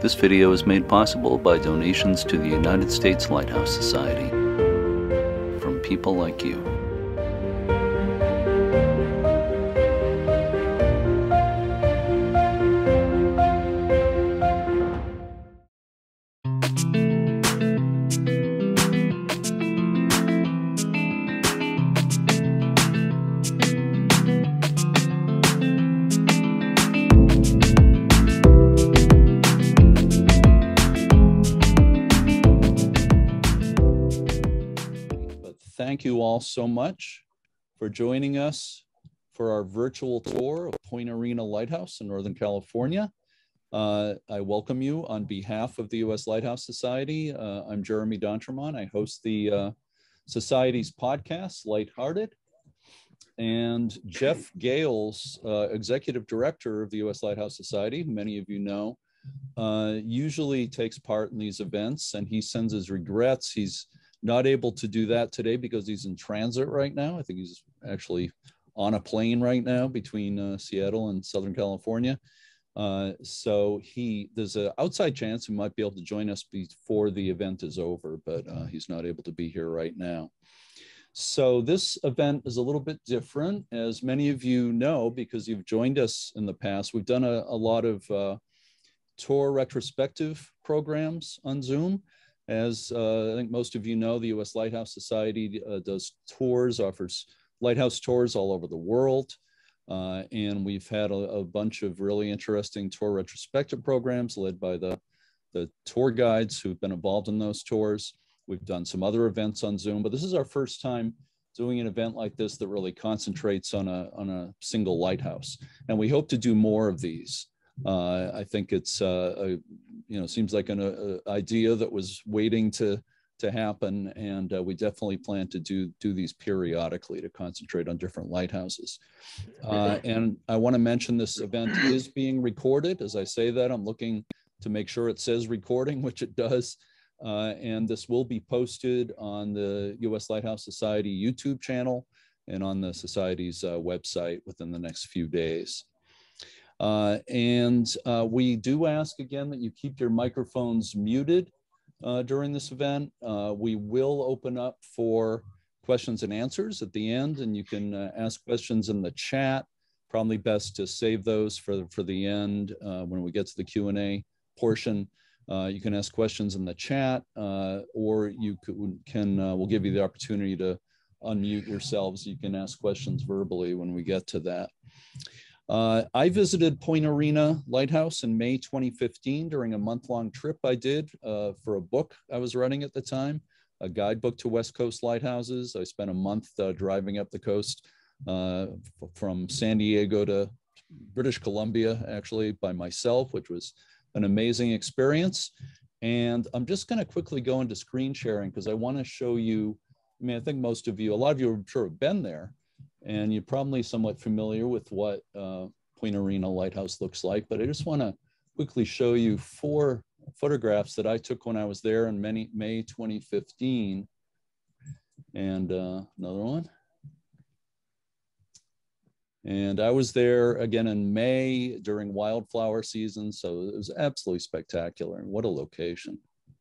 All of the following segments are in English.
This video is made possible by donations to the United States Lighthouse Society from people like you. Thank you all so much for joining us for our virtual tour of Point Arena Lighthouse in Northern California. I welcome you on behalf of the U.S. Lighthouse Society. I'm Jeremy D'Entremont. I host the Society's podcast, Lighthearted. And Jeff Gales, Executive Director of the U.S. Lighthouse Society, who many of you know, usually takes part in these events, and he sends his regrets. He's not able to do that today because he's in transit right now. I think he's actually on a plane right now between Seattle and Southern California. So there's an outside chance he might be able to join us before the event is over, but he's not able to be here right now. So this event is a little bit different, as many of you know, because you've joined us in the past. We've done a lot of tour retrospective programs on Zoom. As I think most of you know, the U.S. Lighthouse Society does tours, offers lighthouse tours all over the world. And we've had a bunch of really interesting tour retrospective programs led by the tour guides who've been involved in those tours. We've done some other events on Zoom, but this is our first time doing an event like this that really concentrates on a single lighthouse. And we hope to do more of these. I think it's seems like an idea that was waiting to happen, and we definitely plan to do these periodically to concentrate on different lighthouses. And I want to mention this event is being recorded. As I say that, I'm looking to make sure it says recording, which it does. And this will be posted on the U.S. Lighthouse Society YouTube channel and on the Society's website within the next few days. We do ask again that you keep your microphones muted during this event. We will open up for questions and answers at the end, and you can ask questions in the chat. Probably best to save those for the end when we get to the Q&A portion. You can ask questions in the chat, or you we'll give you the opportunity to unmute yourselves. You can ask questions verbally when we get to that. I visited Point Arena Lighthouse in May 2015 during a month-long trip I did for a book I was writing at the time, a guidebook to West Coast lighthouses. I spent a month driving up the coast from San Diego to British Columbia, actually, by myself, which was an amazing experience. And I'm just going to quickly go into screen sharing because I want to show you, I think most of you, a lot of you I'm sure have been there, and you're probably somewhat familiar with what Point Arena Lighthouse looks like, but I just want to quickly show you 4 photographs that I took when I was there in May 2015. And another one. And I was there again in May during wildflower season, so it was absolutely spectacular. And what a location.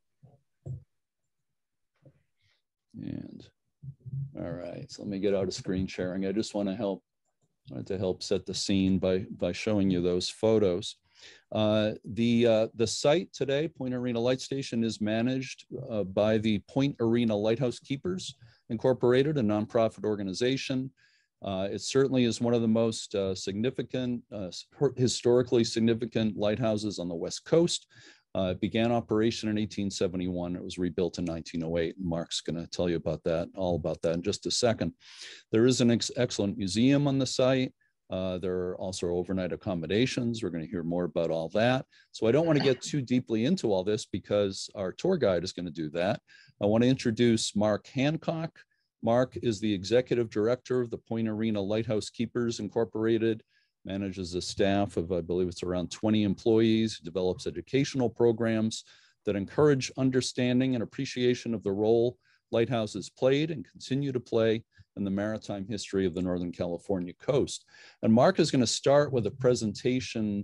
And all right, so let me get out of screen sharing. I just wanted to help set the scene by showing you those photos. The site today, Point Arena Light Station, is managed by the Point Arena Lighthouse Keepers Incorporated, a nonprofit organization. It certainly is one of the most historically significant lighthouses on the West Coast. It began operation in 1871. It was rebuilt in 1908. Mark's going to tell you all about that in just a second. There is an excellent museum on the site. There are also overnight accommodations. We're going to hear more about all that. So I don't want to get too deeply into all this because our tour guide is going to do that. I want to introduce Mark Hancock. Mark is the Executive Director of the Point Arena Lighthouse Keepers Incorporated, manages a staff of, I believe it's around 20 employees, develops educational programs that encourage understanding and appreciation of the role lighthouses played and continue to play in the maritime history of the Northern California coast. And Mark is going to start with a presentation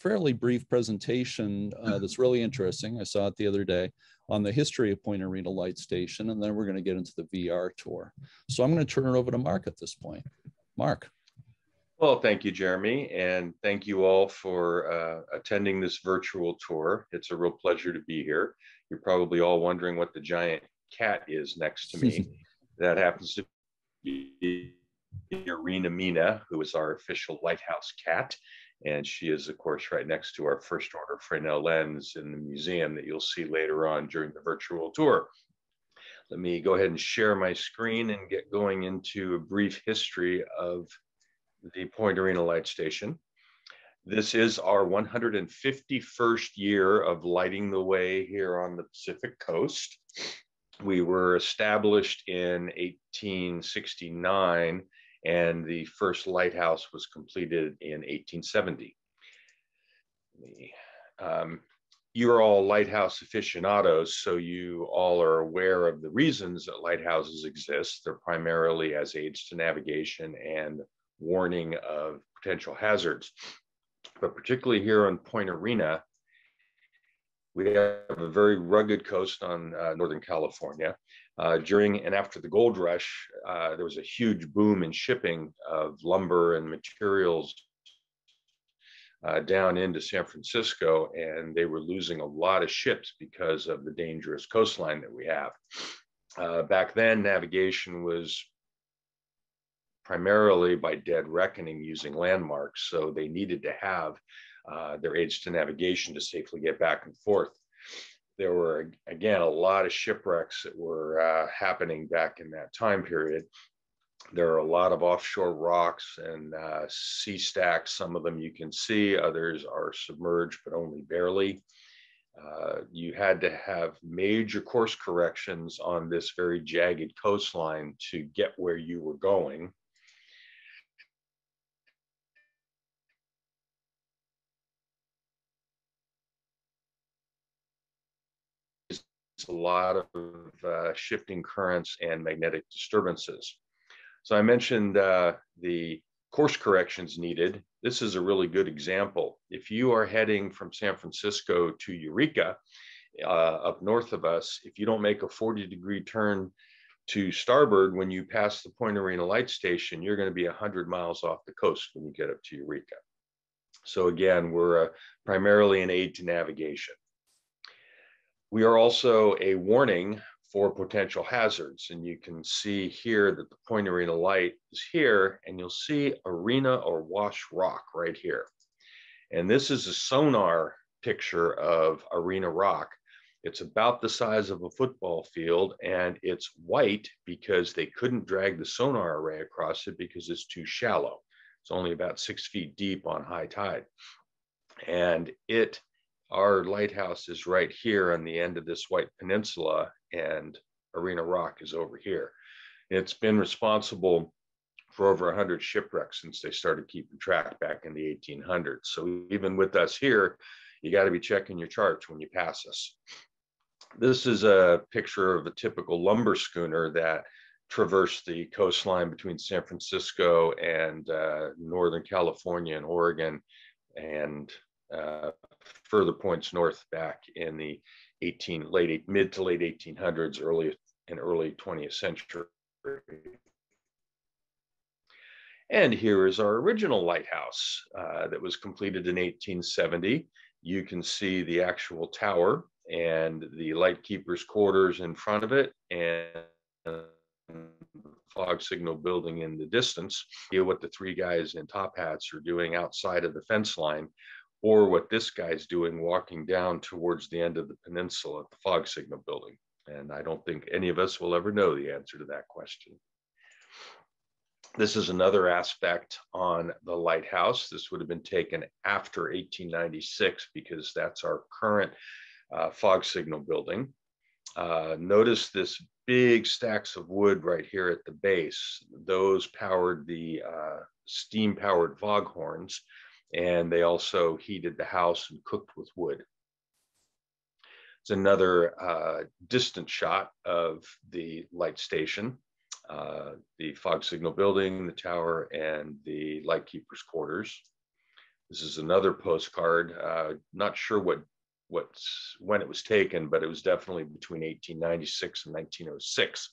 fairly brief presentation that's really interesting. I saw it the other day on the history of Point Arena Light Station, and then we're going to get into the VR tour. So I'm going to turn it over to Mark at this point. Mark. Well, thank you, Jeremy, and thank you all for attending this virtual tour. It's a real pleasure to be here. You're probably all wondering what the giant cat is next to me. That happens to be Arena Mina, who is our official lighthouse cat. And she is, of course, right next to our first order Fresnel lens in the museum that you'll see later on during the virtual tour. Let me go ahead and share my screen and get going into a brief history of the Point Arena Light Station. This is our 151st year of lighting the way here on the Pacific Coast. We were established in 1869, and the first lighthouse was completed in 1870. You're all lighthouse aficionados, so you all are aware of the reasons that lighthouses exist. They're primarily as aids to navigation and warning of potential hazards. But particularly here on Point Arena, we have a very rugged coast on Northern California. During and after the gold rush, there was a huge boom in shipping of lumber and materials down into San Francisco, and they were losing a lot of ships because of the dangerous coastline that we have. Back then, navigation was primarily by dead reckoning using landmarks, so they needed to have their aids to navigation to safely get back and forth. There were, again, a lot of shipwrecks that were happening back in that time period. There are a lot of offshore rocks and sea stacks. Some of them you can see, others are submerged, but only barely. You had to have major course corrections on this very jagged coastline to get where you were going. A lot of shifting currents and magnetic disturbances. So I mentioned the course corrections needed. This is a really good example. If you are heading from San Francisco to Eureka, up north of us, if you don't make a 40-degree turn to starboard when you pass the Point Arena Light Station, you're going to be 100 miles off the coast when you get up to Eureka. So again, we're primarily an aid to navigation. We are also a warning for potential hazards. And you can see here that the Point Arena light is here, and you'll see arena or wash rock right here. And this is a sonar picture of arena rock. It's about the size of a football field, and it's white because they couldn't drag the sonar array across it because it's too shallow. It's only about 6 feet deep on high tide. And our lighthouse is right here on the end of this white peninsula, and Arena Rock is over here. It's been responsible for over 100 shipwrecks since they started keeping track back in the 1800s. So even with us here, you got to be checking your charts when you pass us. This is a picture of a typical lumber schooner that traversed the coastline between San Francisco and Northern California and Oregon, and further points north back in the mid to late 1800s, early 20th century. And here is our original lighthouse that was completed in 1870. You can see the actual tower and the lightkeeper's quarters in front of it, and fog signal building in the distance. You know what the three guys in top hats are doing outside of the fence line, or what this guy's doing walking down towards the end of the peninsula at the fog signal building. And I don't think any of us will ever know the answer to that question. This is another aspect on the lighthouse. This would have been taken after 1896 because that's our current fog signal building. Notice this big stacks of wood right here at the base. Those powered the steam-powered foghorns, and they also heated the house and cooked with wood. It's another distant shot of the light station, the fog signal building, the tower, and the lightkeeper's quarters. This is another postcard. Not sure when it was taken, but it was definitely between 1896 and 1906.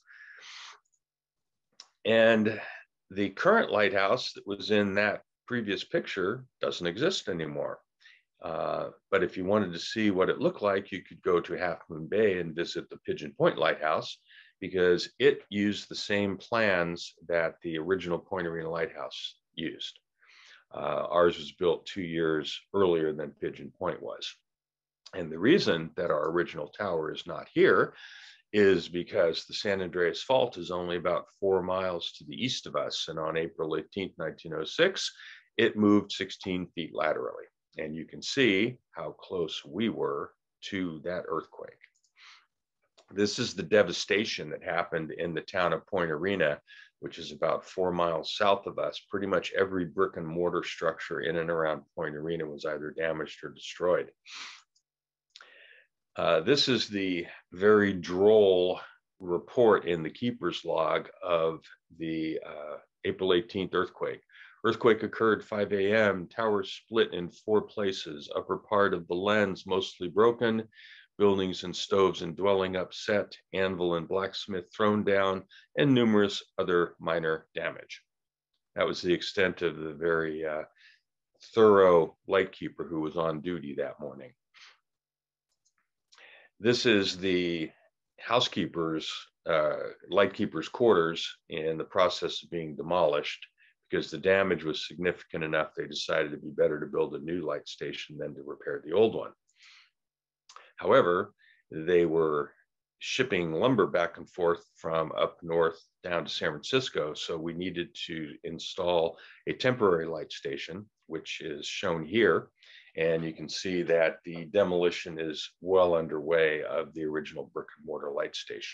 And the current lighthouse that was in that previous picture doesn't exist anymore. But if you wanted to see what it looked like, you could go to Half Moon Bay and visit the Pigeon Point Lighthouse, because it used the same plans that the original Point Arena Lighthouse used. Ours was built 2 years earlier than Pigeon Point was. And the reason that our original tower is not here is because the San Andreas Fault is only about 4 miles to the east of us. And on April 18th, 1906, it moved 16 feet laterally. And you can see how close we were to that earthquake. This is the devastation that happened in the town of Point Arena, which is about 4 miles south of us. Pretty much every brick and mortar structure in and around Point Arena was either damaged or destroyed. This is the very droll report in the keeper's log of the April 18th earthquake. Earthquake occurred 5 a.m. Tower split in 4 places. Upper part of the lens mostly broken. Buildings and stoves and dwelling upset. Anvil and blacksmith thrown down, and numerous other minor damage. That was the extent of the very thorough lightkeeper who was on duty that morning. This is the housekeeper's, lightkeeper's quarters in the process of being demolished. Because the damage was significant enough, they decided it'd be better to build a new light station than to repair the old one. However, they were shipping lumber back and forth from up north down to San Francisco, so we needed to install a temporary light station, which is shown here. And you can see that the demolition is well underway of the original brick and mortar light station.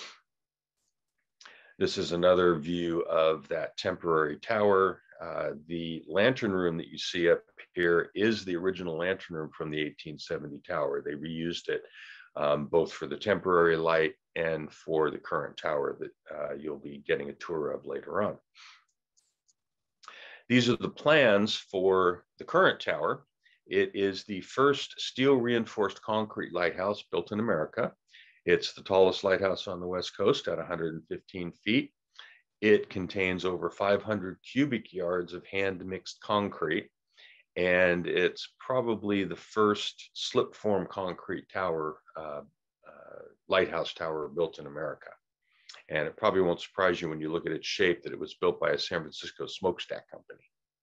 This is another view of that temporary tower. The lantern room that you see up here is the original lantern room from the 1870 tower. They reused it both for the temporary light and for the current tower that you'll be getting a tour of later on. These are the plans for the current tower. It is the first steel reinforced concrete lighthouse built in America. It's the tallest lighthouse on the West Coast at 115 feet. It contains over 500 cubic yards of hand-mixed concrete, and it's probably the first slip-form concrete tower, lighthouse tower built in America. And it probably won't surprise you when you look at its shape that it was built by a San Francisco smokestack company.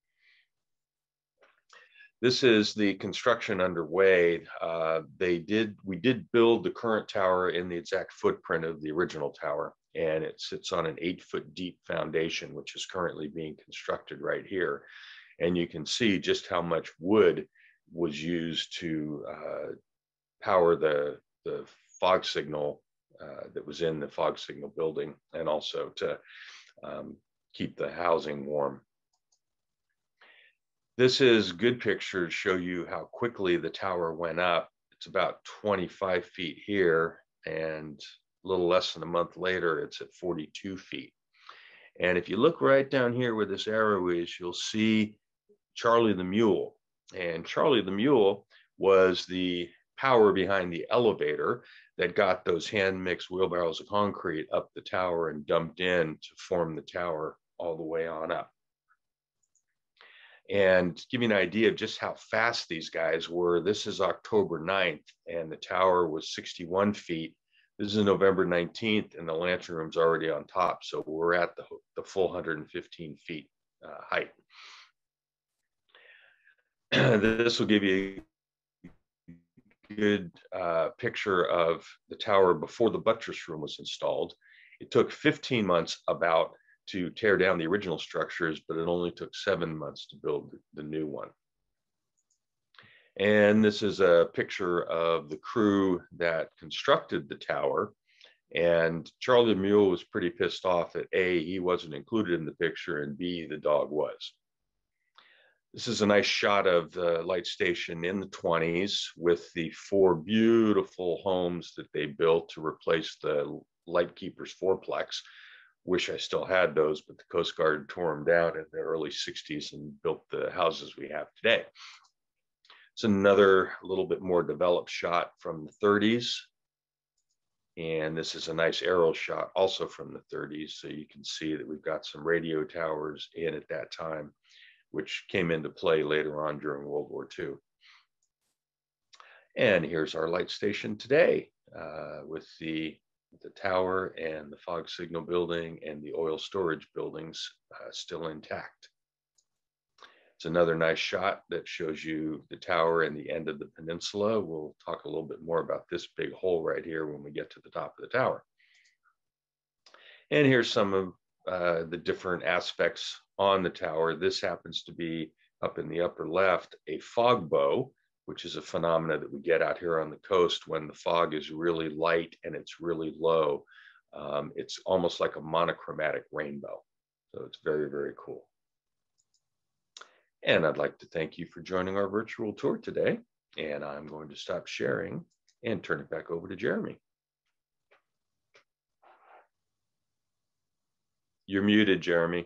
This is the construction underway. We did build the current tower in the exact footprint of the original tower, and it sits on an 8-foot deep foundation, which is currently being constructed right here. And you can see just how much wood was used to power the fog signal that was in the fog signal building, and also to keep the housing warm. This is good picture to show you how quickly the tower went up. It's about 25 feet here, and a little less than a month later, it's at 42 feet. And if you look right down here where this arrow is, you'll see Charlie the Mule. And Charlie the Mule was the power behind the elevator that got those hand-mixed wheelbarrows of concrete up the tower and dumped in to form the tower all the way on up. And to give you an idea of just how fast these guys were, this is October 9th, and the tower was 61 feet. This is November 19th, and the lantern room's already on top, so we're at the full 115 feet height. This will give you a good picture of the tower before the buttress room was installed. It took 15 months about to tear down the original structures, but it only took 7 months to build the new one. And this is a picture of the crew that constructed the tower. And Charlie the Mule was pretty pissed off that A, he wasn't included in the picture, and B, the dog was. This is a nice shot of the light station in the 20s with the 4 beautiful homes that they built to replace the lightkeeper's fourplex. Wish I still had those, but the Coast Guard tore them down in the early 60s and built the houses we have today. It's another little bit more developed shot from the 30s. And this is a nice aerial shot also from the 30s. So you can see that we've got some radio towers in at that time, which came into play later on during World War II. And here's our light station today with the tower and the fog signal building and the oil storage buildings still intact. It's another nice shot that shows you the tower and the end of the peninsula. We'll talk a little bit more about this big hole right here when we get to the top of the tower. And here's some of the different aspects on the tower. This happens to be up in the upper left, a fog bow, which is a phenomena that we get out here on the coast when the fog is really light and it's really low. It's almost like a monochromatic rainbow. So it's very, very cool. And I'd like to thank you for joining our virtual tour today. And I'm going to stop sharing and turn it back over to Jeremy. You're muted, Jeremy.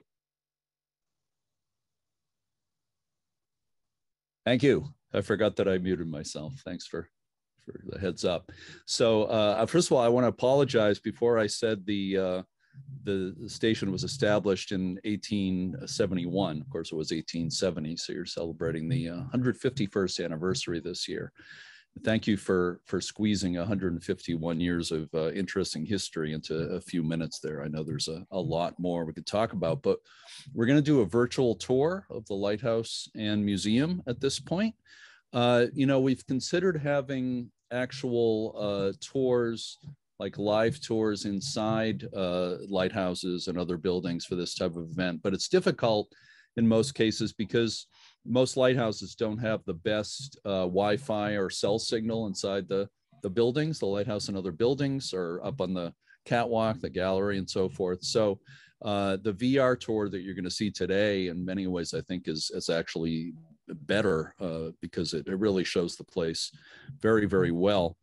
Thank you. I forgot that I muted myself. Thanks for the heads up. So first of all, I want to apologize. Before I said the station was established in 1871. Of course, it was 1870. So you're celebrating the 151st anniversary this year. Thank you for squeezing 151 years of interesting history into a few minutes there. I know there's a lot more we could talk about, but we're going to do a virtual tour of the lighthouse and museum at this point. We've considered having actual tours, like live tours inside lighthouses and other buildings for this type of event. But it's difficult in most cases because most lighthouses don't have the best Wi-Fi or cell signal inside the buildings. The lighthouse and other buildings are up on the catwalk, the gallery, and so forth. So the VR tour that you're going to see today, in many ways, I think is actually better because it really shows the place very, very well.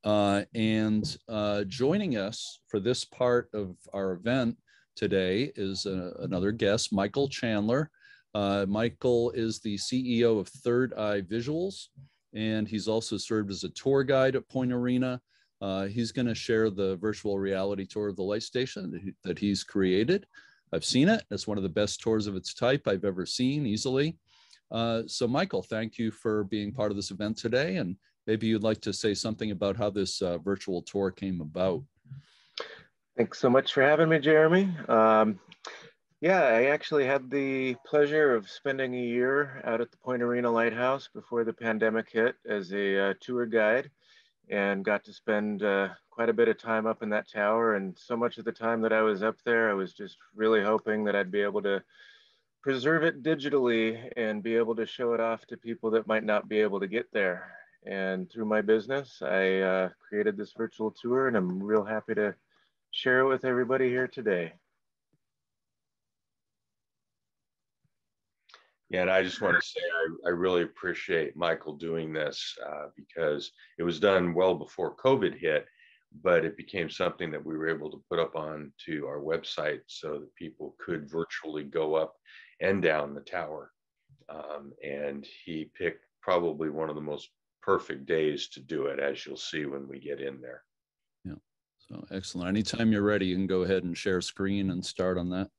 And joining us for this part of our event today is another guest, Michael Chandler. Michael is the CEO of Third Eye Visuals, and he's also served as a tour guide at Point Arena. He's going to share the virtual reality tour of the light station that he's created. I've seen it. It's one of the best tours of its type I've ever seen, easily. So Michael, thank you for being part of this event today. And maybe you'd like to say something about how this virtual tour came about. Thanks so much for having me, Jeremy. Yeah, I actually had the pleasure of spending a year out at the Point Arena Lighthouse before the pandemic hit as a tour guide, and got to spend quite a bit of time up in that tower. And so much of the time that I was up there, I was just really hoping that I'd be able to preserve it digitally and be able to show it off to people that might not be able to get there. And through my business, I created this virtual tour, and I'm real happy to share it with everybody here today. Yeah, and I just want to say I really appreciate Michael doing this because it was done well before COVID hit, but it became something that we were able to put up onto our website so that people could virtually go up and down the tower. And he picked probably one of the most perfect days to do it, as you'll see when we get in there. Yeah, so excellent. Anytime you're ready, you can go ahead and share screen and start on that.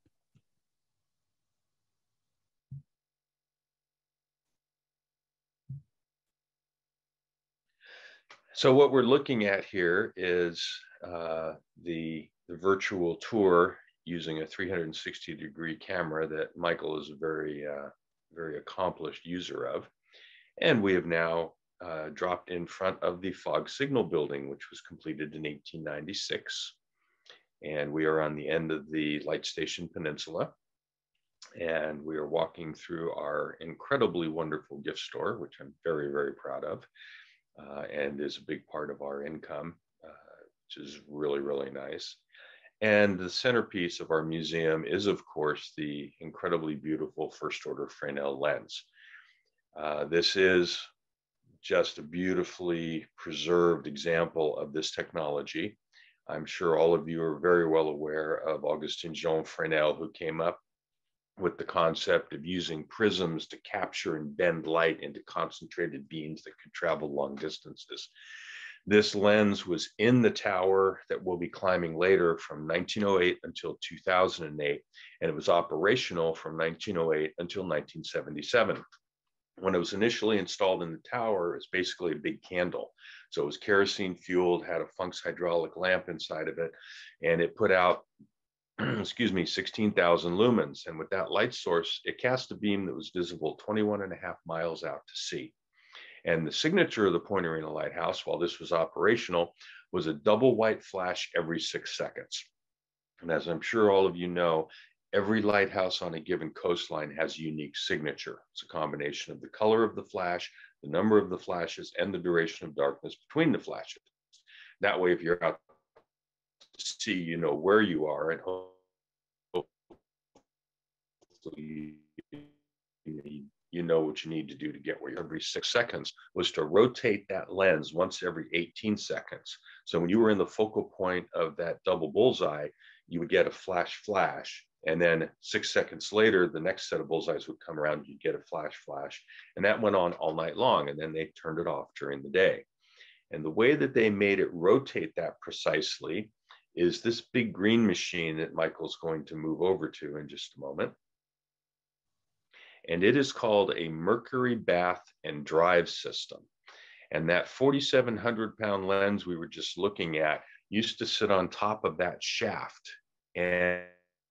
So what we're looking at here is the virtual tour using a 360-degree camera that Michael is a very accomplished user of. And we have now dropped in front of the fog signal building, which was completed in 1896. And we are on the end of the Light Station Peninsula. And we are walking through our incredibly wonderful gift store, which I'm very, very proud of. And is a big part of our income, which is really, really nice. And the centerpiece of our museum is, of course, the incredibly beautiful first order Fresnel lens. This is just a beautifully preserved example of this technology. I'm sure all of you are very well aware of Augustin Jean Fresnel, who came up with the concept of using prisms to capture and bend light into concentrated beams that could travel long distances. This lens was in the tower that we'll be climbing later from 1908 until 2008, and it was operational from 1908 until 1977. When it was initially installed in the tower, it was basically a big candle. So it was kerosene fueled, had a Funk's hydraulic lamp inside of it, and it put out, excuse me, 16,000 lumens. And with that light source, it cast a beam that was visible 21.5 miles out to sea. And the signature of the Point Arena Lighthouse, while this was operational, was a double white flash every 6 seconds. And as I'm sure all of you know, every lighthouse on a given coastline has a unique signature. It's a combination of the color of the flash, the number of the flashes, and the duration of darkness between the flashes. That way, if you're out to sea, you know where you are, and hopefully you know what you need to do to get where you are. Every 6 seconds was to rotate that lens once every 18 seconds. So when you were in the focal point of that double bullseye, you would get a flash, and then 6 seconds later, the next set of bullseyes would come around, you'd get a flash, and that went on all night long, and then they turned it off during the day. And the way that they made it rotate that precisely is this big green machine that Michael's going to move over to in just a moment. And it is called a mercury bath and drive system. And that 4,700-pound lens we were just looking at used to sit on top of that shaft. And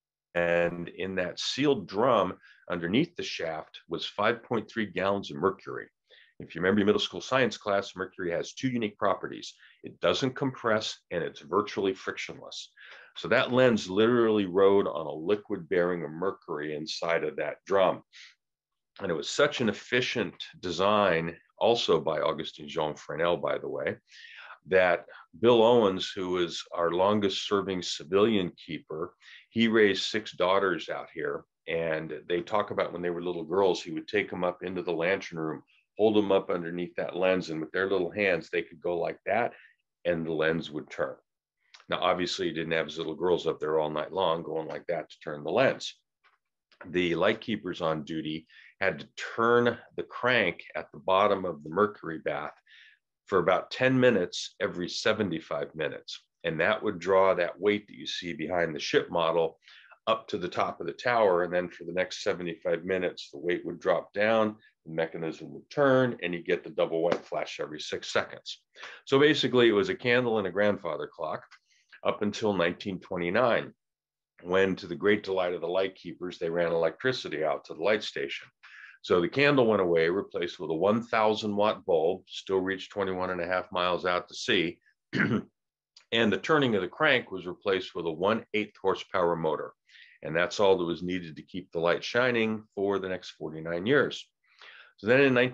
in that sealed drum underneath the shaft was 5.3 gallons of mercury. If you remember your middle school science class, mercury has two unique properties. It doesn't compress and it's virtually frictionless. So that lens literally rode on a liquid bearing of mercury inside of that drum. And it was such an efficient design, also by Augustin Jean Fresnel, by the way, that Bill Owens, who is our longest serving civilian keeper, he raised 6 daughters out here. And they talk about when they were little girls, he would take them up into the lantern room, hold them up underneath that lens, and with their little hands, they could go like that, and the lens would turn. Now, obviously, he didn't have his little girls up there all night long going like that to turn the lens. The light keepers on duty had to turn the crank at the bottom of the mercury bath for about 10 minutes every 75 minutes. And that would draw that weight that you see behind the ship model up to the top of the tower. And then for the next 75 minutes, the weight would drop down, the mechanism would turn, and you get the double white flash every 6 seconds. So basically, it was a candle and a grandfather clock up until 1929. When, to the great delight of the light keepers, they ran electricity out to the light station. So the candle went away, replaced with a 1,000 watt bulb, still reached 21.5 miles out to sea. And the turning of the crank was replaced with a 1/8 horsepower motor. And that's all that was needed to keep the light shining for the next 49 years. So then in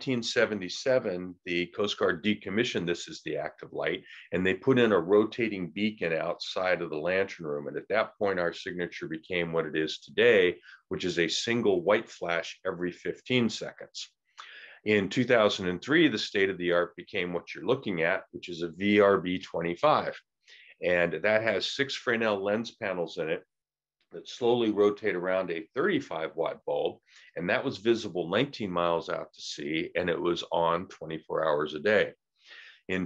1977, the Coast Guard decommissioned this as the active light, and they put in a rotating beacon outside of the lantern room. And at that point, our signature became what it is today, which is a single white flash every 15 seconds. In 2003, the state of the art became what you're looking at, which is a VRB25. And that has 6 Fresnel lens panels in it that slowly rotate around a 35 watt bulb. And that was visible 19 miles out to sea, and it was on 24 hours a day. In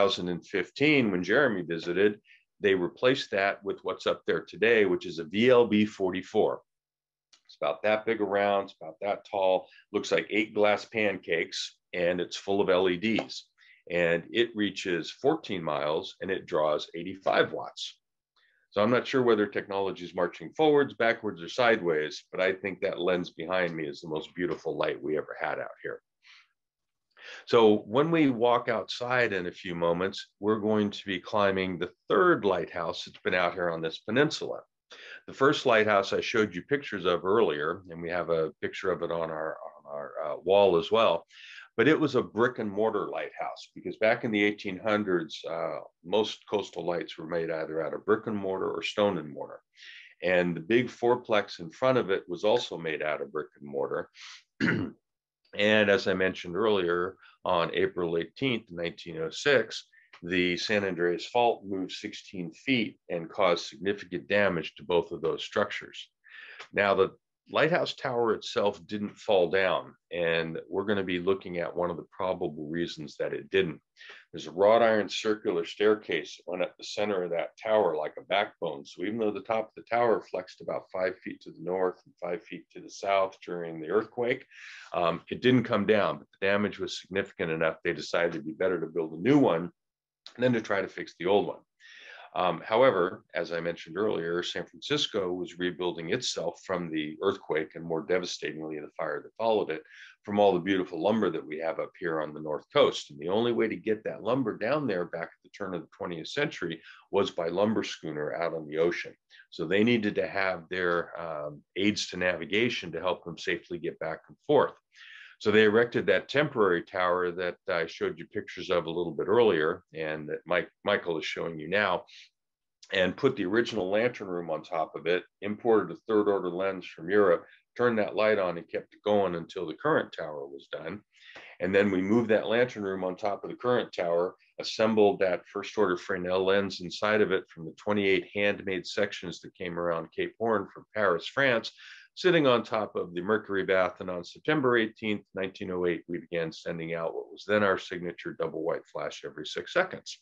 2015, when Jeremy visited, they replaced that with what's up there today, which is a VLB 44. It's about that big around, it's about that tall, looks like 8 glass pancakes, and it's full of LEDs. And it reaches 14 miles and it draws 85 watts. So I'm not sure whether technology is marching forwards, backwards, or sideways, but I think that lens behind me is the most beautiful light we ever had out here. So when we walk outside in a few moments, we're going to be climbing the 3rd lighthouse that's been out here on this peninsula. The first lighthouse I showed you pictures of earlier, and we have a picture of it on our wall as well. But it was a brick and mortar lighthouse, because back in the 1800s, most coastal lights were made either out of brick and mortar or stone and mortar. And the big fourplex in front of it was also made out of brick and mortar. And as I mentioned earlier, on April 18th, 1906, the San Andreas Fault moved 16 feet and caused significant damage to both of those structures. Now, the lighthouse tower itself didn't fall down, and we're going to be looking at one of the probable reasons that it didn't. There's a wrought iron circular staircase that went up the center of that tower like a backbone. So even though the top of the tower flexed about 5 feet to the north and 5 feet to the south during the earthquake, it didn't come down, but the damage was significant enough they decided it'd be better to build a new one than to try to fix the old one. However, as I mentioned earlier, San Francisco was rebuilding itself from the earthquake and more devastatingly the fire that followed it from all the beautiful lumber that we have up here on the North Coast. And the only way to get that lumber down there back at the turn of the 20th century was by lumber schooner out on the ocean. So they needed to have their aids to navigation to help them safely get back and forth. So they erected that temporary tower that I showed you pictures of a little bit earlier, and that Michael is showing you now, and put the original lantern room on top of it, imported a third order lens from Europe, turned that light on and kept it going until the current tower was done. And then we moved that lantern room on top of the current tower, assembled that first order Fresnel lens inside of it from the 28 handmade sections that came around Cape Horn from Paris, France, sitting on top of the Mercury bath. And on September 18th, 1908, we began sending out what was then our signature double white flash every 6 seconds.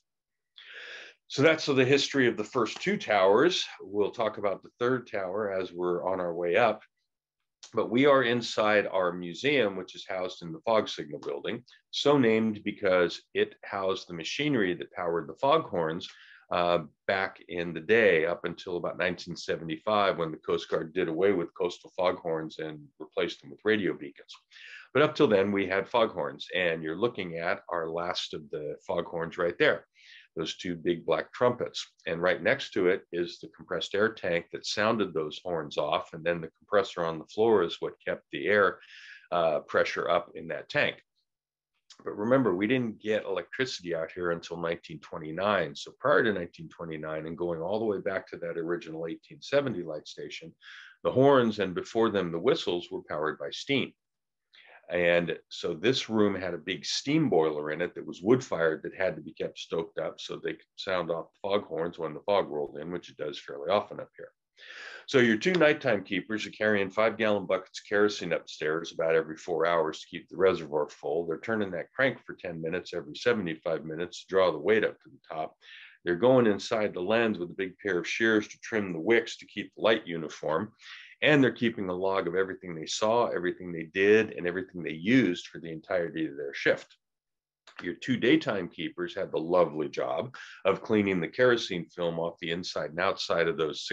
So that's the history of the first two towers. We'll talk about the third tower as we're on our way up. But we are inside our museum, which is housed in the fog signal building, so named because it housed the machinery that powered the foghorns back in the day, up until about 1975, when the Coast Guard did away with coastal foghorns and replaced them with radio beacons. But up till then, we had foghorns, and you're looking at our last of the foghorns right there, those two big black trumpets. And right next to it is the compressed air tank that sounded those horns off, and then the compressor on the floor is what kept the air pressure up in that tank. But remember, we didn't get electricity out here until 1929. So prior to 1929, and going all the way back to that original 1870 light station, the horns and before them the whistles were powered by steam. And so this room had a big steam boiler in it that was wood fired that had to be kept stoked up so they could sound off the foghorns when the fog rolled in, which it does fairly often up here. So your two nighttime keepers are carrying 5-gallon buckets of kerosene upstairs about every 4 hours to keep the reservoir full. They're turning that crank for 10 minutes every 75 minutes to draw the weight up to the top. They're going inside the lens with a big pair of shears to trim the wicks to keep the light uniform. And they're keeping a log of everything they saw, everything they did, and everything they used for the entirety of their shift. Your two daytime keepers had the lovely job of cleaning the kerosene film off the inside and outside of those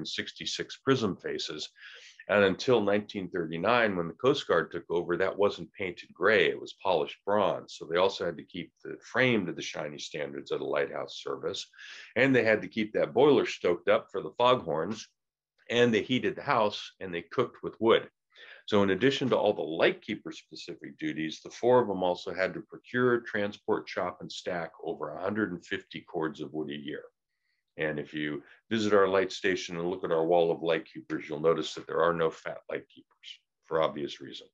666 prism faces. And until 1939, when the Coast Guard took over, that wasn't painted gray, it was polished bronze. So they also had to keep the frame to the shiny standards of the lighthouse service. And they had to keep that boiler stoked up for the foghorns. And they heated the house and they cooked with wood. So in addition to all the lightkeeper specific duties, the four of them also had to procure, transport, chop, and stack over 150 cords of wood a year. And if you visit our light station and look at our wall of lightkeepers, you'll notice that there are no fat lightkeepers for obvious reasons.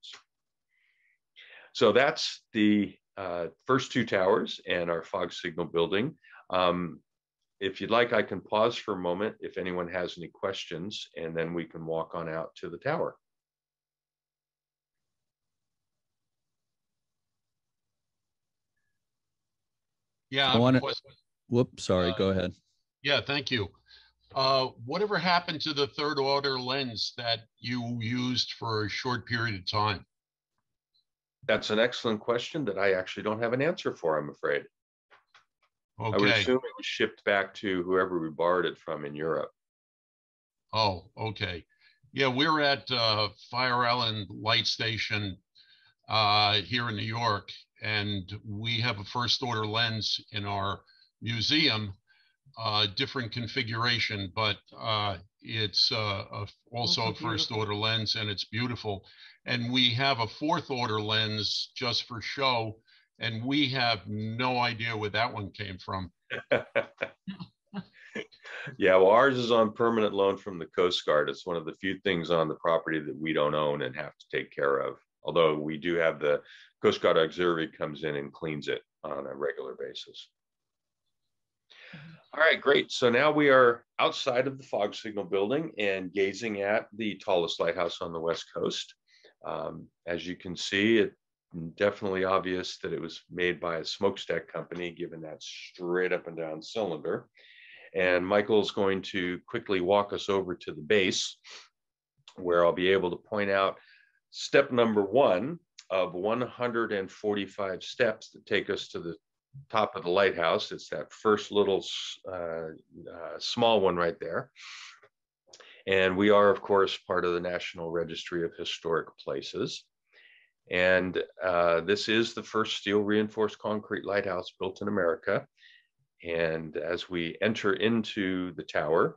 So that's the first two towers and our fog signal building. If you'd like, I can pause for a moment if anyone has any questions, and then we can walk on out to the tower. Yeah. Whoops, sorry, go ahead. Yeah, thank you. Whatever happened to the third order lens that you used for a short period of time? That's an excellent question that I actually don't have an answer for, I'm afraid. Okay. I would assume it was shipped back to whoever we borrowed it from in Europe. Oh, okay. Yeah, we're at Fire Island Light Station here in New York, and we have a first order lens in our museum, different configuration, but it's also a first order lens, and it's beautiful. And we have a fourth order lens just for show, and we have no idea where that one came from. Yeah, well, ours is on permanent loan from the Coast Guard. It's one of the few things on the property that we don't own and have to take care of. Although we do have the Coast Guard Auxiliary comes in and cleans it on a regular basis. All right, great. So now we are outside of the fog signal building and gazing at the tallest lighthouse on the West Coast. As you can see, it's definitely obvious that it was made by a smokestack company, given that straight up and down cylinder. And Michael's going to quickly walk us over to the base, where I'll be able to point out step number 1 of 145 steps that take us to the top of the lighthouse. It's that first little small one right there. And we are, of course, part of the National Registry of Historic Places. And this is the first steel reinforced concrete lighthouse built in America. And as we enter into the tower,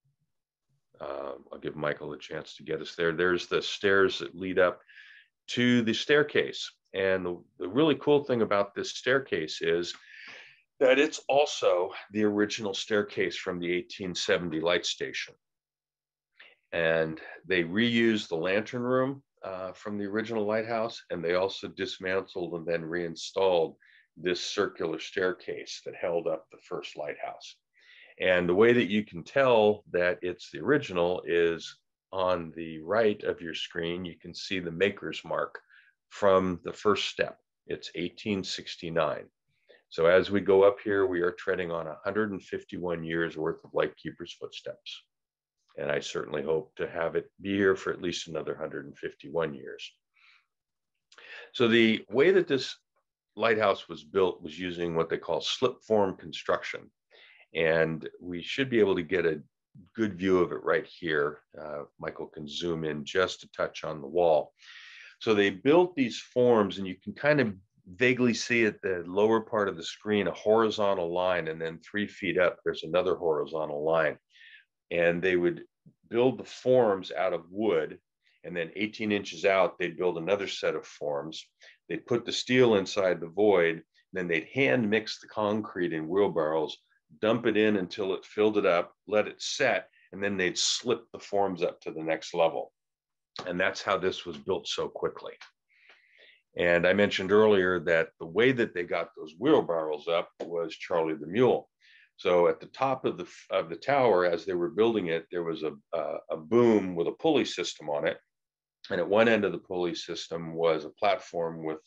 I'll give Michael a chance to get us there. There's the stairs that lead up to the staircase. And the really cool thing about this staircase is that it's also the original staircase from the 1870 light station. And they reused the lantern room from the original lighthouse, and they also dismantled and then reinstalled this circular staircase that held up the first lighthouse. And the way that you can tell that it's the original is on the right of your screen, you can see the maker's mark from the first step. It's 1869. So as we go up here, we are treading on 151 years worth of Lightkeeper's footsteps. And I certainly hope to have it be here for at least another 151 years. So the way that this lighthouse was built was using what they call slip form construction. And we should be able to get a good view of it right here. Michael can zoom in just a touch on the wall. So they built these forms, and you can kind of vaguely see at the lower part of the screen a horizontal line, and then 3 feet up there's another horizontal line. And they would build the forms out of wood, and then 18 inches out they'd build another set of forms. They'd put the steel inside the void, then they'd hand mix the concrete in wheelbarrows, dump it in until it filled it up, let it set, and then they'd slip the forms up to the next level. And that's how this was built so quickly. And I mentioned earlier that the way that they got those wheelbarrows up was Charlie the Mule. So at the top of the tower, as they were building it, there was a boom with a pulley system on it. And at one end of the pulley system was a platform with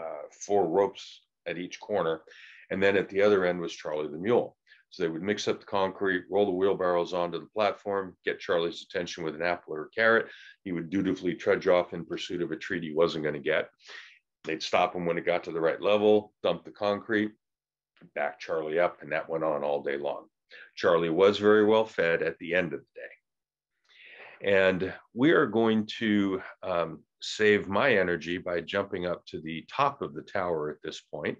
4 ropes at each corner. And then at the other end was Charlie the Mule. So they would mix up the concrete, roll the wheelbarrows onto the platform, get Charlie's attention with an apple or a carrot. He would dutifully trudge off in pursuit of a treat he wasn't going to get. They'd stop him when it got to the right level, dump the concrete, back Charlie up, and that went on all day long. Charlie was very well fed at the end of the day. And we are going to save my energy by jumping up to the top of the tower at this point.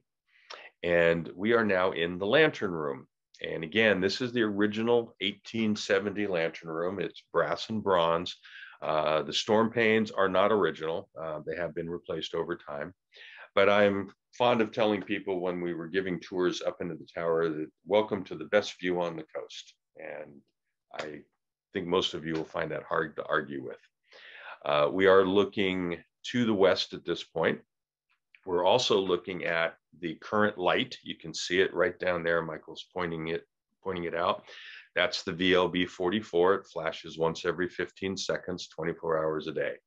And we are now in the lantern room. And again, this is the original 1870 lantern room. It's brass and bronze. The storm panes are not original. They have been replaced over time. But I'm fond of telling people when we were giving tours up into the tower that welcome to the best view on the coast. And I think most of you will find that hard to argue with. We are looking to the west at this point. We're also looking at the current light. You can see it right down there. Michael's pointing it out. That's the VLB 44. It flashes once every 15 seconds, 24 hours a day.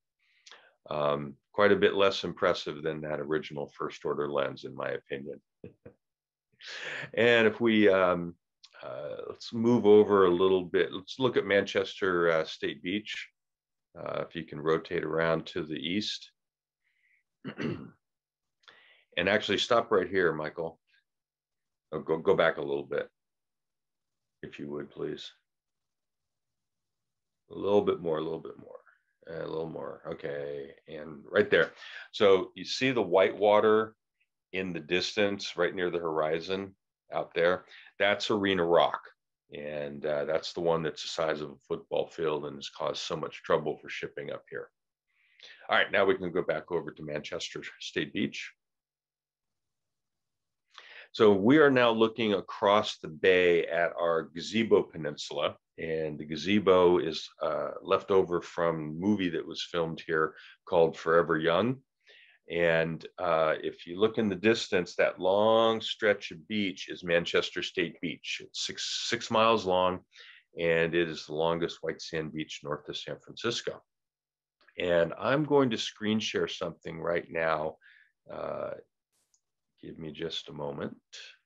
Quite a bit less impressive than that original first order lens, in my opinion. And if we, let's move over a little bit. Let's look at Manchester State Beach. If you can rotate around to the east. And actually stop right here, Michael. Oh, go back a little bit, if you would, please. A little bit more, a little bit more. A little more, okay, and right there. So you see the white water in the distance, right near the horizon out there? That's Arena Rock, and that's the one that's the size of a football field and has caused so much trouble for shipping up here. All right, now we can go back over to Manchester State Beach. So we are now looking across the bay at our gazebo peninsula, and the gazebo is left over from a movie that was filmed here called Forever Young. And if you look in the distance, that long stretch of beach is Manchester State Beach. It's six miles long, and it is the longest white sand beach north of San Francisco. And I'm going to screen share something right now. Give me just a moment.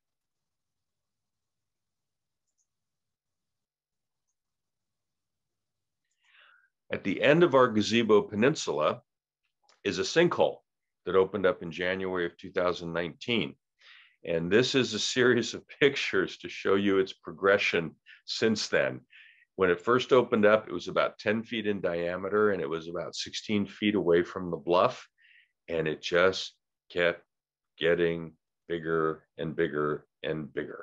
At the end of our gazebo peninsula is a sinkhole that opened up in January of 2019. And this is a series of pictures to show you its progression since then. When it first opened up, it was about 10 feet in diameter, and it was about 16 feet away from the bluff. And it just kept getting bigger and bigger and bigger.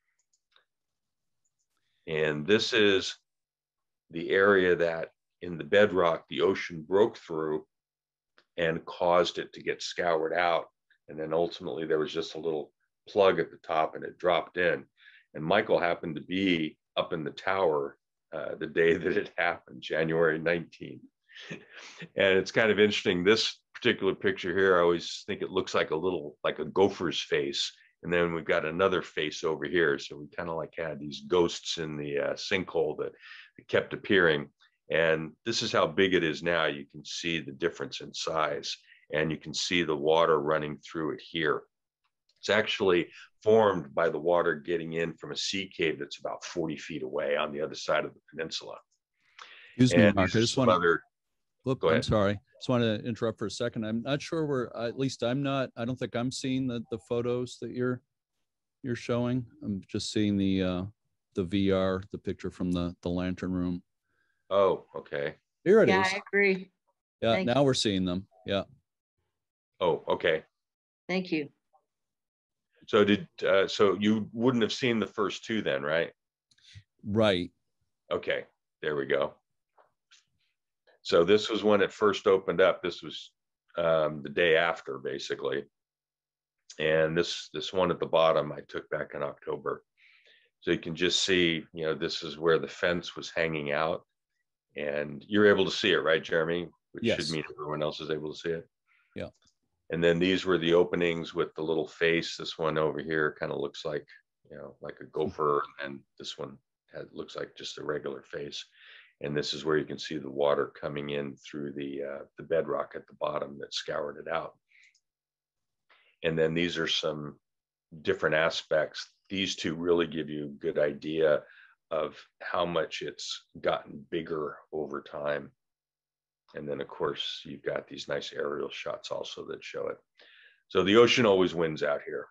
And this is the area that in the bedrock, the ocean broke through and caused it to get scoured out. And then ultimately there was just a little plug at the top and it dropped in. And Michael happened to be up in the tower the day that it happened, January 19th. And it's kind of interesting. This particular picture here, I always think it looks like a gopher's face. And then we've got another face over here. So we kind of like had these ghosts in the sinkhole that kept appearing. And this is how big it is now. You can see the difference in size, and you can see the water running through it here. It's actually formed by the water getting in from a sea cave that's about 40 feet away on the other side of the peninsula. Excuse me, Mark. I just want to. Go ahead. I'm sorry. Just want to interrupt for a second. I'm not sure at least I'm not. I don't think I'm seeing the photos that you're showing. I'm just seeing the VR, the picture from the lantern room. Oh, okay. Here it is. Yeah, I agree. Yeah, now we're seeing them. Yeah. Oh, okay. Thank you. So so you wouldn't have seen the first two then, right? Right. Okay, there we go. So this was when it first opened up. This was the day after, basically. And this one at the bottom I took back in October. So you can just see, this is where the fence was hanging out. And you're able to see it, right, Jeremy? Which yes. should mean everyone else is able to see it. Yeah. And then these were the openings with the little face. This one over here kind of looks like, like a gopher. And this one looks like just a regular face. And this is where you can see the water coming in through the bedrock at the bottom that scoured it out. And then these are some different aspects. These two really give you a good idea of how much it's gotten bigger over time. And then of course you've got these nice aerial shots also that show it. So the ocean always wins out here.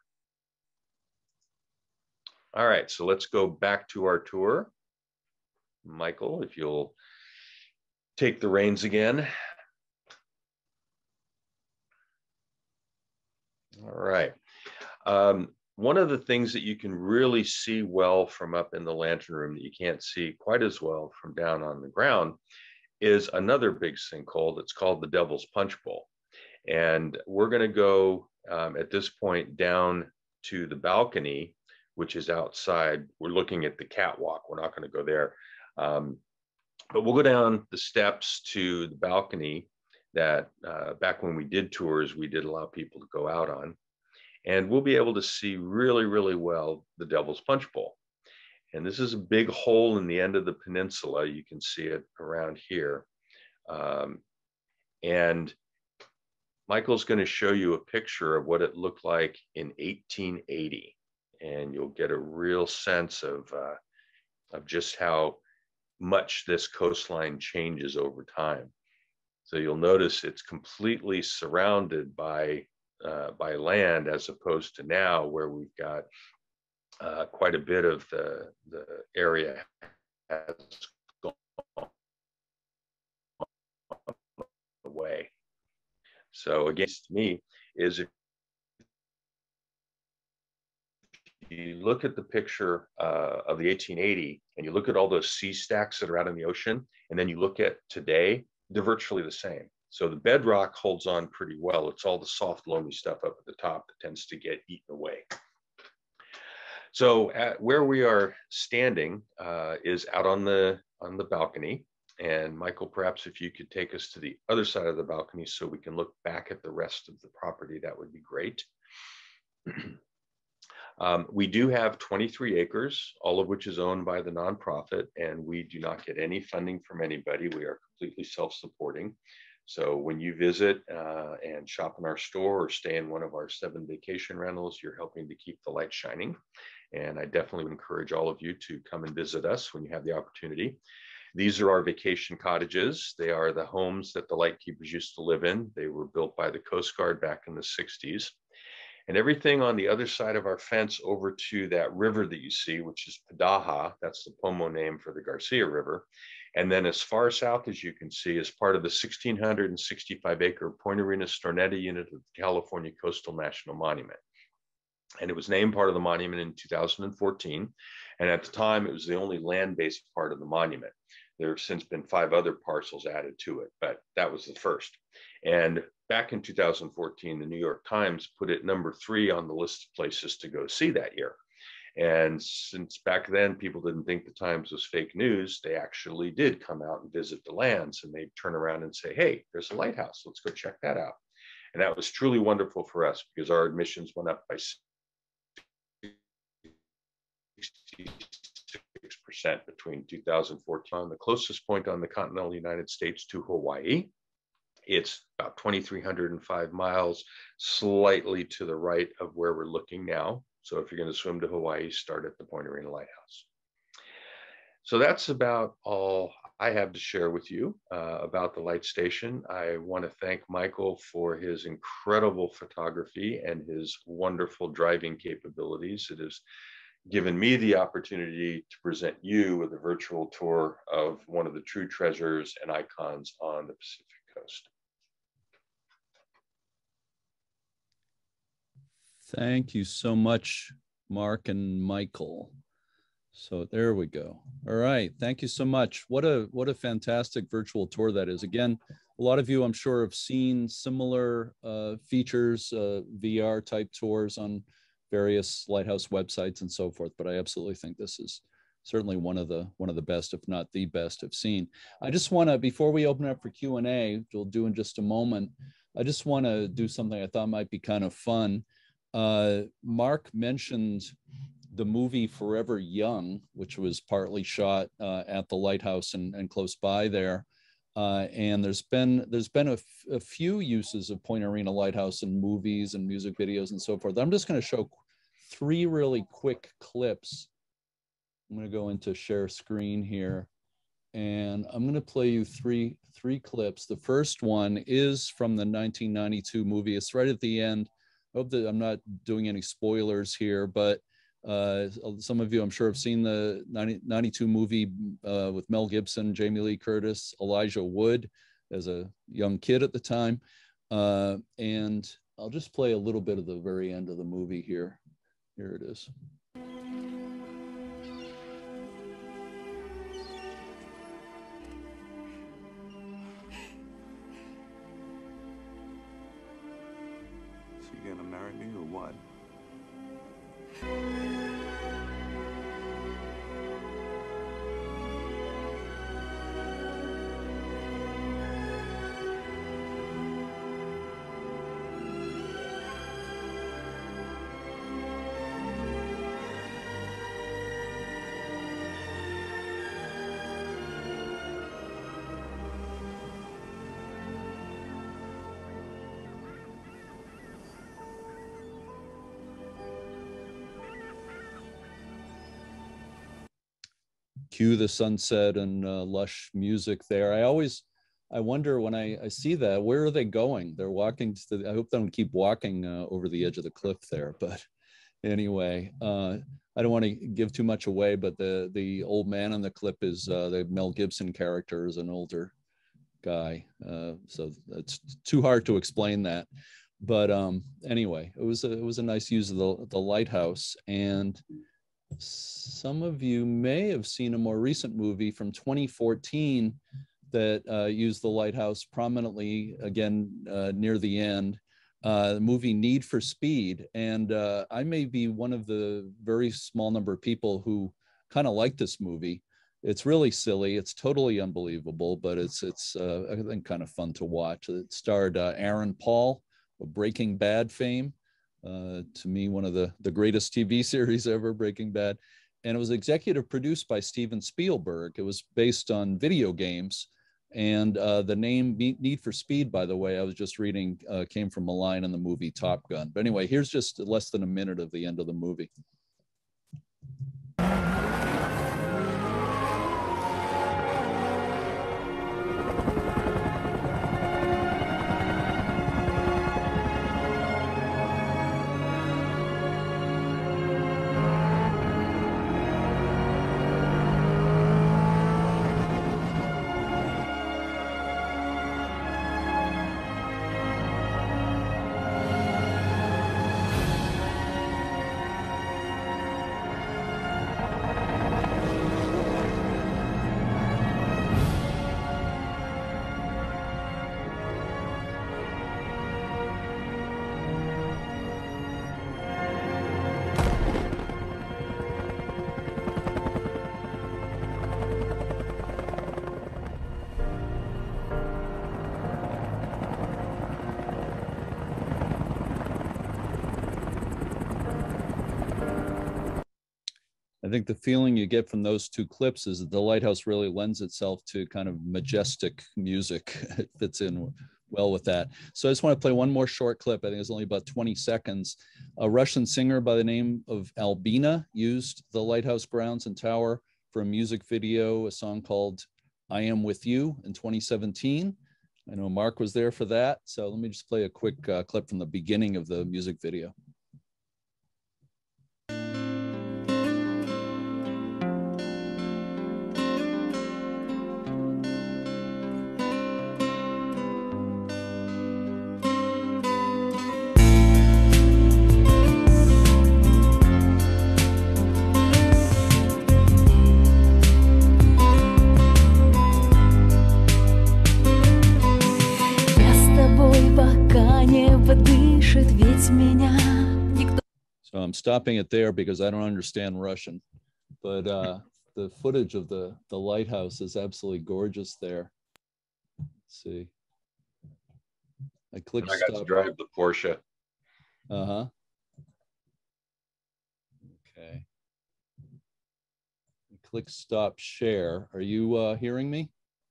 All right, so let's go back to our tour. Michael, if you'll take the reins again. All right. One of the things that you can really see well from up in the lantern room that you can't see quite as well from down on the ground is another big sinkhole that's called the Devil's Punch Bowl. And we're going to go at this point down to the balcony, which is outside. We're looking at the catwalk. We're not going to go there. But we'll go down the steps to the balcony that back when we did tours, we did allow people to go out on. And we'll be able to see really, really well the Devil's Punch Bowl. And this is a big hole in the end of the peninsula. You can see it around here. And Michael's going to show you a picture of what it looked like in 1880. And you'll get a real sense of just how much this coastline changes over time. So you'll notice it's completely surrounded by land, as opposed to now where we've got quite a bit of the area has gone away. So against me is if you look at the picture of the 1880 and you look at all those sea stacks that are out in the ocean, and then you look at today, they're virtually the same. So the bedrock holds on pretty well. It's all the soft, loamy stuff up at the top that tends to get eaten away. So where we are standing is out on the balcony, And Michael, perhaps if you could take us to the other side of the balcony so we can look back at the rest of the property, that would be great. We do have 23 acres, all of which is owned by the nonprofit, and we do not get any funding from anybody. We are completely self-supporting. So when you visit and shop in our store or stay in one of our 7 vacation rentals, you're helping to keep the light shining. And I definitely would encourage all of you to come and visit us when you have the opportunity. These are our vacation cottages. They are the homes that the lightkeepers used to live in. They were built by the Coast Guard back in the 60s. And everything on the other side of our fence over to that river that you see, which is Padaha, that's the Pomo name for the Garcia River. And then as far south as you can see is part of the 1,665-acre Point Arena Stornetta unit of the California Coastal National Monument. And it was named part of the monument in 2014. And at the time, it was the only land-based part of the monument. There have since been 5 other parcels added to it, but that was the first. And back in 2014, the New York Times put it number 3 on the list of places to go see that year. And since back then people didn't think the Times was fake news, they actually did come out and visit the lands, and they'd turn around and say, hey, there's a lighthouse, let's go check that out. And that was truly wonderful for us because our admissions went up by 66% between 2014. The closest point on the continental United States to Hawaii. It's about 2,305 miles, slightly to the right of where we're looking now. So if you're going to swim to Hawaii, start at the Point Arena Lighthouse. So that's about all I have to share with you about the light station. I want to thank Michael for his incredible photography and his wonderful driving capabilities. It has given me the opportunity to present you with a virtual tour of one of the true treasures and icons on the Pacific Coast. Thank you so much, Mark and Michael. So there we go. All right. Thank you so much. What a fantastic virtual tour that is. Again, a lot of you, I'm sure, have seen similar features, VR type tours on various lighthouse websites and so forth. But I absolutely think this is certainly one of the best, if not the best, I've seen. I just want to, before we open up for Q&A, which we'll do in just a moment, I just want to do something I thought might be kind of fun. Mark mentioned the movie Forever Young, which was partly shot at the lighthouse and close by there. And there's been a few uses of Point Arena Lighthouse in movies and music videos and so forth. I'm just going to show 3 really quick clips. I'm going to go into share screen here, and I'm going to play you three clips. The first one is from the 1992 movie. It's right at the end. I hope that I'm not doing any spoilers here, but some of you, I'm sure, have seen the 92 movie with Mel Gibson, Jamie Lee Curtis, Elijah Wood as a young kid at the time. And I'll just play a little bit of the very end of the movie here. Here it is. You gonna marry me or what? Cue the sunset and lush music there. I wonder when I see that, where are they going? They're walking to I hope they don't keep walking over the edge of the cliff there. But anyway, I don't want to give too much away, but the old man on the clip is the Mel Gibson character is an older guy. So it's too hard to explain that. But anyway, it was a nice use of the lighthouse. And some of you may have seen a more recent movie from 2014 that used the lighthouse prominently, again, near the end, the movie Need for Speed. And I may be one of the very small number of people who kind of like this movie. It's really silly. It's totally unbelievable, but it's I think kind of fun to watch. It starred Aaron Paul of Breaking Bad fame. To me, one of the greatest TV series ever, Breaking Bad. And it was executive produced by Steven Spielberg. It was based on video games. And the name Need for Speed, by the way, I was just reading, came from a line in the movie Top Gun. But anyway, here's just less than a minute of the end of the movie. I think the feeling you get from those two clips is that the Lighthouse really lends itself to kind of majestic music. It fits in well with that. So I just want to play one more short clip. I think it's only about 20 seconds. A Russian singer by the name of Albina used the Lighthouse grounds and tower for a music video, a song called I Am With You in 2017. I know Mark was there for that. So let me just play a quick clip from the beginning of the music video. So I'm stopping it there because I don't understand Russian, but the footage of the lighthouse is absolutely gorgeous there. Let's see. I click I got stop. to drive the Porsche. Uh-huh. Okay. Click stop share. Are you hearing me?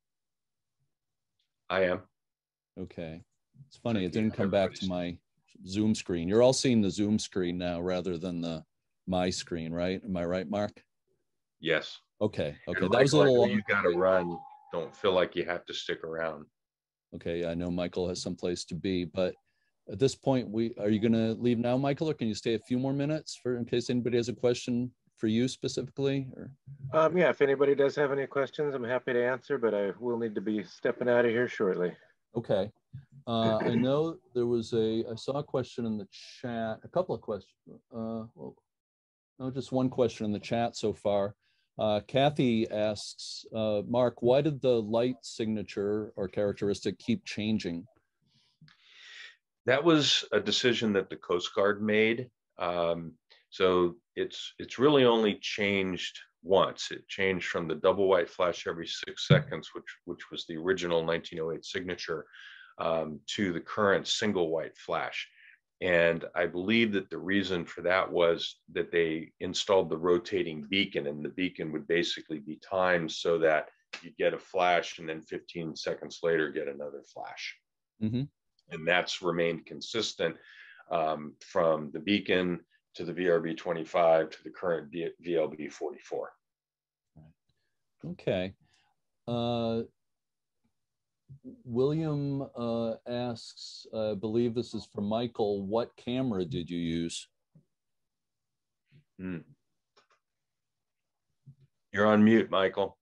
I am. Okay. It's funny, it didn't come back to my Zoom screen. You're all seeing the Zoom screen now rather than my screen, right? Am I right, Mark? Yes. Okay. Okay. And That was a Michael, little I know you got to run. Don't feel like you have to stick around. Okay. I know Michael has someplace to be, but at this point, are you going to leave now, Michael, or can you stay a few more minutes in case anybody has a question for you specifically? Or yeah, if anybody does have any questions, I'm happy to answer, but I will need to be stepping out of here shortly. Okay. I know there was I saw a question in the chat, a couple of questions. Well, no, just one question in the chat so far. Kathy asks, Mark, why did the light signature or characteristic keep changing? That was a decision that the Coast Guard made. So it's really only changed once. It changed from the double white flash every 6 seconds, which was the original 1908 signature, to the current single white flash. And I believe that the reason for that was that they installed the rotating beacon, and the beacon would basically be timed so that you get a flash and then 15 seconds later get another flash. Mm-hmm. And that's remained consistent from the beacon to the VRB 25 to the current VLB 44. Okay. William asks, I believe this is for Michael, what camera did you use? You're on mute, Michael.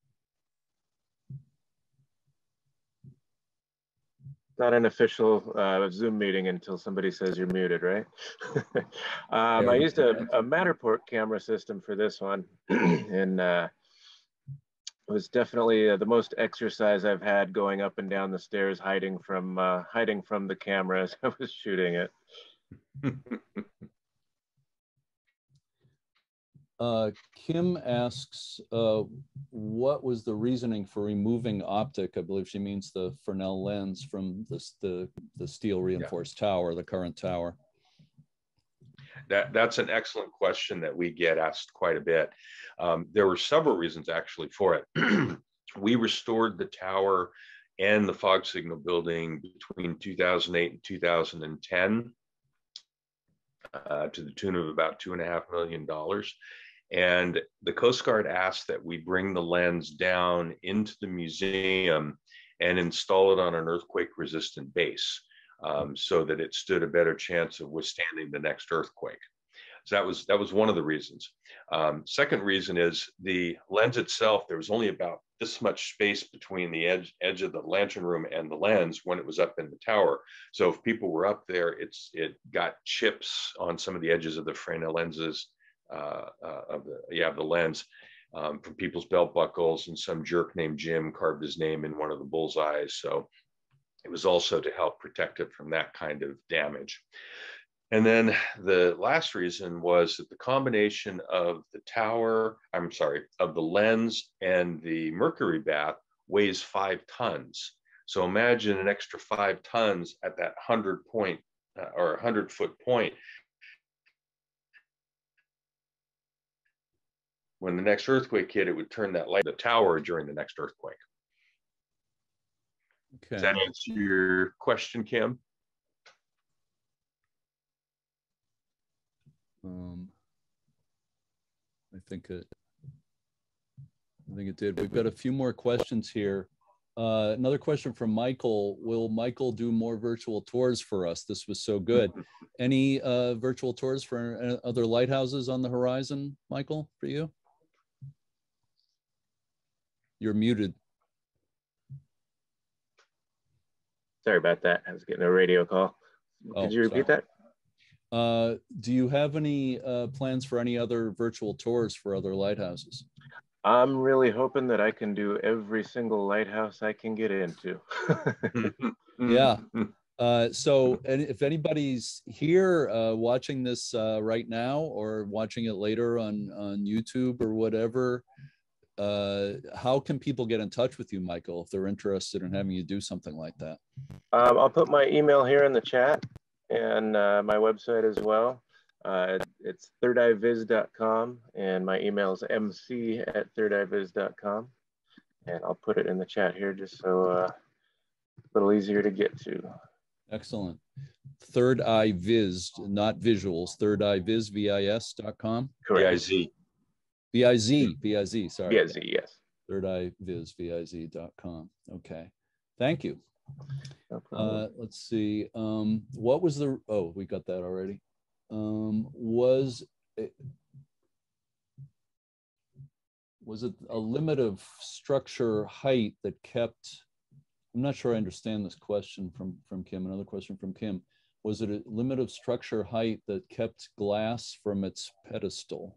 Not an official Zoom meeting until somebody says you're muted, right? I used a Matterport camera system for this one, and it was definitely the most exercise I've had going up and down the stairs, hiding from the camera as I was shooting it. Kim asks, what was the reasoning for removing optic? I believe she means the Fresnel lens from the steel reinforced tower, the current tower. That's an excellent question that we get asked quite a bit. There were several reasons actually for it. We restored the tower and the fog signal building between 2008 and 2010 to the tune of about $2.5 million. And the Coast Guard asked that we bring the lens down into the museum and install it on an earthquake resistant base, so that it stood a better chance of withstanding the next earthquake. So that was one of the reasons. Second reason is the lens itself. There was only about this much space between the edge of the lantern room and the lens when it was up in the tower. So if people were up there, it got chips on some of the edges of the Fresnel lenses of the lens from people's belt buckles, and some jerk named Jim carved his name in one of the bullseyes. So it was also to help protect it from that kind of damage. And then the last reason was that the combination of of the lens and the mercury bath weighs 5 tons. So imagine an extra 5 tons at that 100-foot point. When the next earthquake hit, it would turn that light the tower during the next earthquake. Okay. Does that answer your question, Kim? I think it did. We've got a few more questions here. Another question from Michael. Will Michael do more virtual tours for us? This was so good. Any virtual tours for other lighthouses on the horizon, Michael, for you? You're muted. Sorry about that. I was getting a radio call. Could you repeat that? Do you have any plans for any other virtual tours for other lighthouses? I'm really hoping that I can do every single lighthouse I can get into. Yeah. So if anybody's here watching this right now or watching it later on YouTube or whatever, how can people get in touch with you, Michael, if they're interested in having you do something like that? I'll put my email here in the chat, and my website as well. It's thirdeyeviz.com, and my email is mc@thirdeyeviz.com. And I'll put it in the chat here just so a little easier to get to. Excellent. Third Eye Viz, not visuals. Third Eye Viz, VIS.com. Correct. VIZ, sorry. VIZ, yes. Third Eye Viz, VIZ.com. Okay. Thank you. No problem. Let's see. What was the, oh, we got that already. Was it a limit of structure height that kept, I'm not sure I understand this question from Kim, another question from Kim. Was it a limit of structure height that kept glass from its pedestal?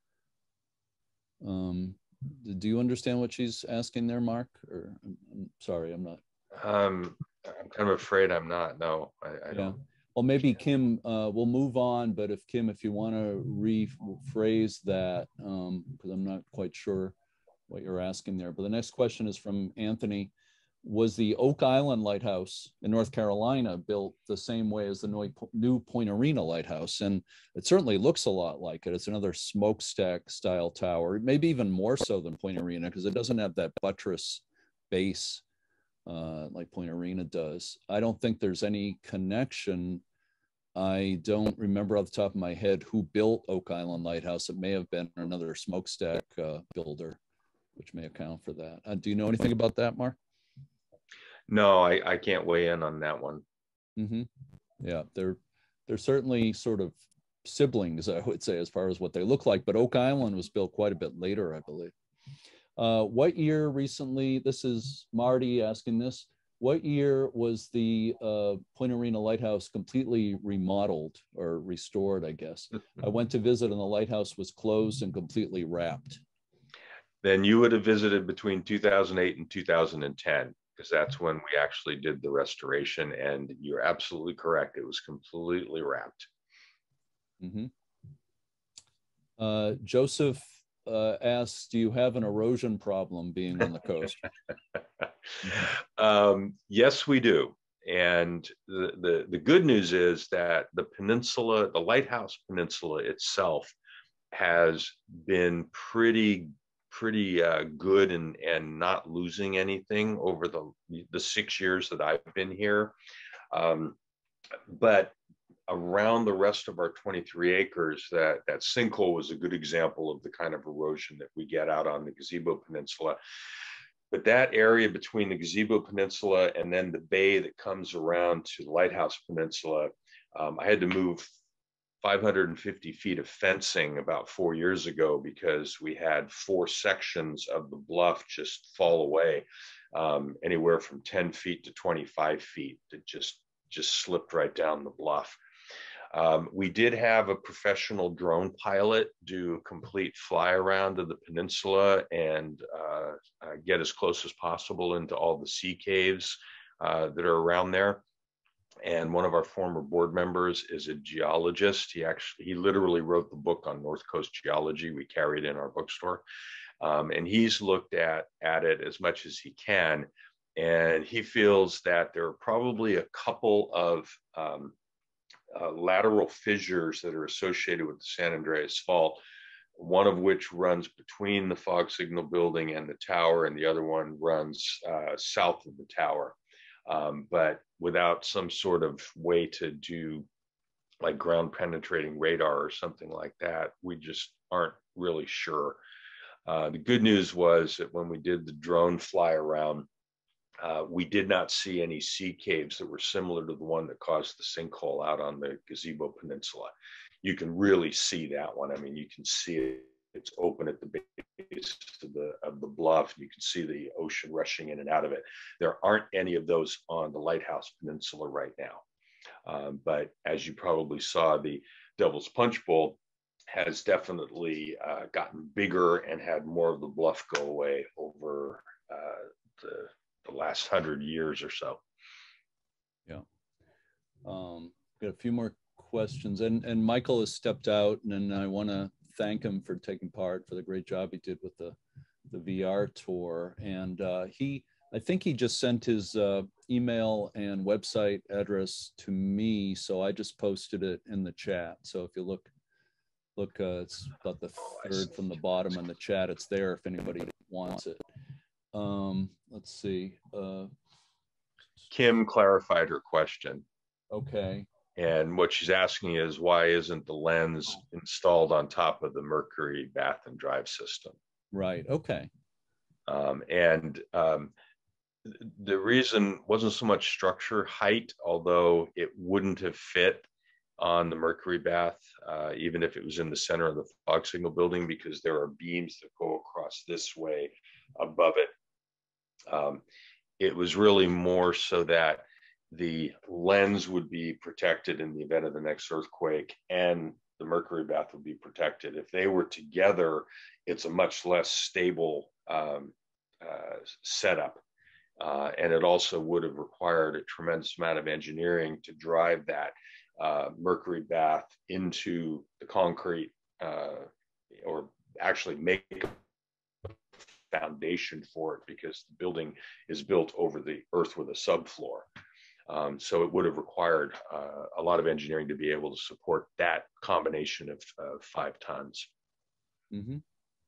Do you understand what she's asking there, Mark? Or I'm sorry, I'm not. I'm kind of afraid I'm not. No, I don't. Well, maybe Kim, we'll move on, but if Kim, if you want to rephrase that, because I'm not quite sure what you're asking there. But the next question is from Anthony. Was the Oak Island Lighthouse in North Carolina built the same way as the new Point Arena Lighthouse? And it certainly looks a lot like it. It's another smokestack style tower, maybe even more so than Point Arena, because it doesn't have that buttress base like Point Arena does. I don't think there's any connection. I don't remember off the top of my head who built Oak Island Lighthouse. It may have been another smokestack builder, which may account for that. Do you know anything about that, Mark? No, I can't weigh in on that one. Mm-hmm. Yeah, they're certainly sort of siblings, I would say, as far as what they look like. But Oak Island was built quite a bit later, I believe. What year recently, this is Marty asking this, what year was the Point Arena Lighthouse completely remodeled or restored, I guess? I went to visit and the lighthouse was closed and completely wrapped. Then you would have visited between 2008 and 2010, because that's when we actually did the restoration, and you're absolutely correct. It was completely wrapped. Mm-hmm. Joseph asks, do you have an erosion problem being on the coast? Yes, we do. And the good news is that the peninsula, the Lighthouse Peninsula itself, has been pretty good and not losing anything over the 6 years that I've been here. But around the rest of our 23 acres, that sinkhole was a good example of the kind of erosion that we get out on the Gazebo Peninsula. But that area between the Gazebo Peninsula and then the bay that comes around to the Lighthouse Peninsula, I had to move 550 feet of fencing about 4 years ago because we had 4 sections of the bluff just fall away, anywhere from 10 feet to 25 feet that just slipped right down the bluff. We did have a professional drone pilot do a complete fly around of the peninsula and get as close as possible into all the sea caves that are around there. And one of our former board members is a geologist. He literally wrote the book on North Coast geology. We carry it in our bookstore. And he's looked at it as much as he can. And he feels that there are probably a couple of lateral fissures that are associated with the San Andreas Fault, one of which runs between the fog signal building and the tower, and the other one runs south of the tower. But without some sort of way to do like ground penetrating radar or something like that, we just aren't really sure. The good news was that when we did the drone fly around, we did not see any sea caves that were similar to the one that caused the sinkhole out on the Gazebo Peninsula. You can really see that one. I mean, you can see it. It's open at the base of the bluff. You can see the ocean rushing in and out of it. There aren't any of those on the Lighthouse Peninsula right now. But as you probably saw, the Devil's Punch Bowl has definitely gotten bigger and had more of the bluff go away over the last 100 years or so. Yeah. Got a few more questions, and Michael has stepped out, and I want to thank him for taking part, for the great job he did with the VR tour. And I think he just sent his email and website address to me, so I just posted it in the chat. So if you look, it's about the third from the bottom in the chat. It's there if anybody wants it. Let's see. Kim clarified her question. Okay. And what she's asking is, why isn't the lens installed on top of the Mercury bath and drive system? Right. Okay. The reason wasn't so much structure height, although it wouldn't have fit on the Mercury bath, even if it was in the center of the fog signal building, because there are beams that go across this way above it. It was really more so that the lens would be protected in the event of the next earthquake, and the Mercury bath would be protected. If they were together, it's a much less stable setup. And it also would have required a tremendous amount of engineering to drive that Mercury bath into the concrete, or actually make a foundation for it, because the building is built over the earth with a subfloor. So it would have required a lot of engineering to be able to support that combination of 5 tons. Mm-hmm.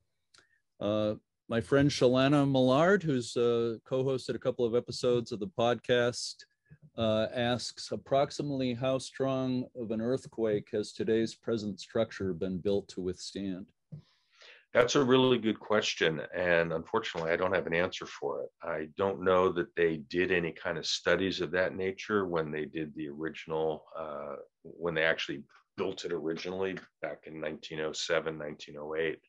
My friend Shalana Millard, who's co-hosted a couple of episodes of the podcast, asks, approximately how strong of an earthquake has today's present structure been built to withstand? That's a really good question, and unfortunately, I don't have an answer for it. I don't know that they did any kind of studies of that nature when they did the original, when they actually built it originally back in 1907, 1908.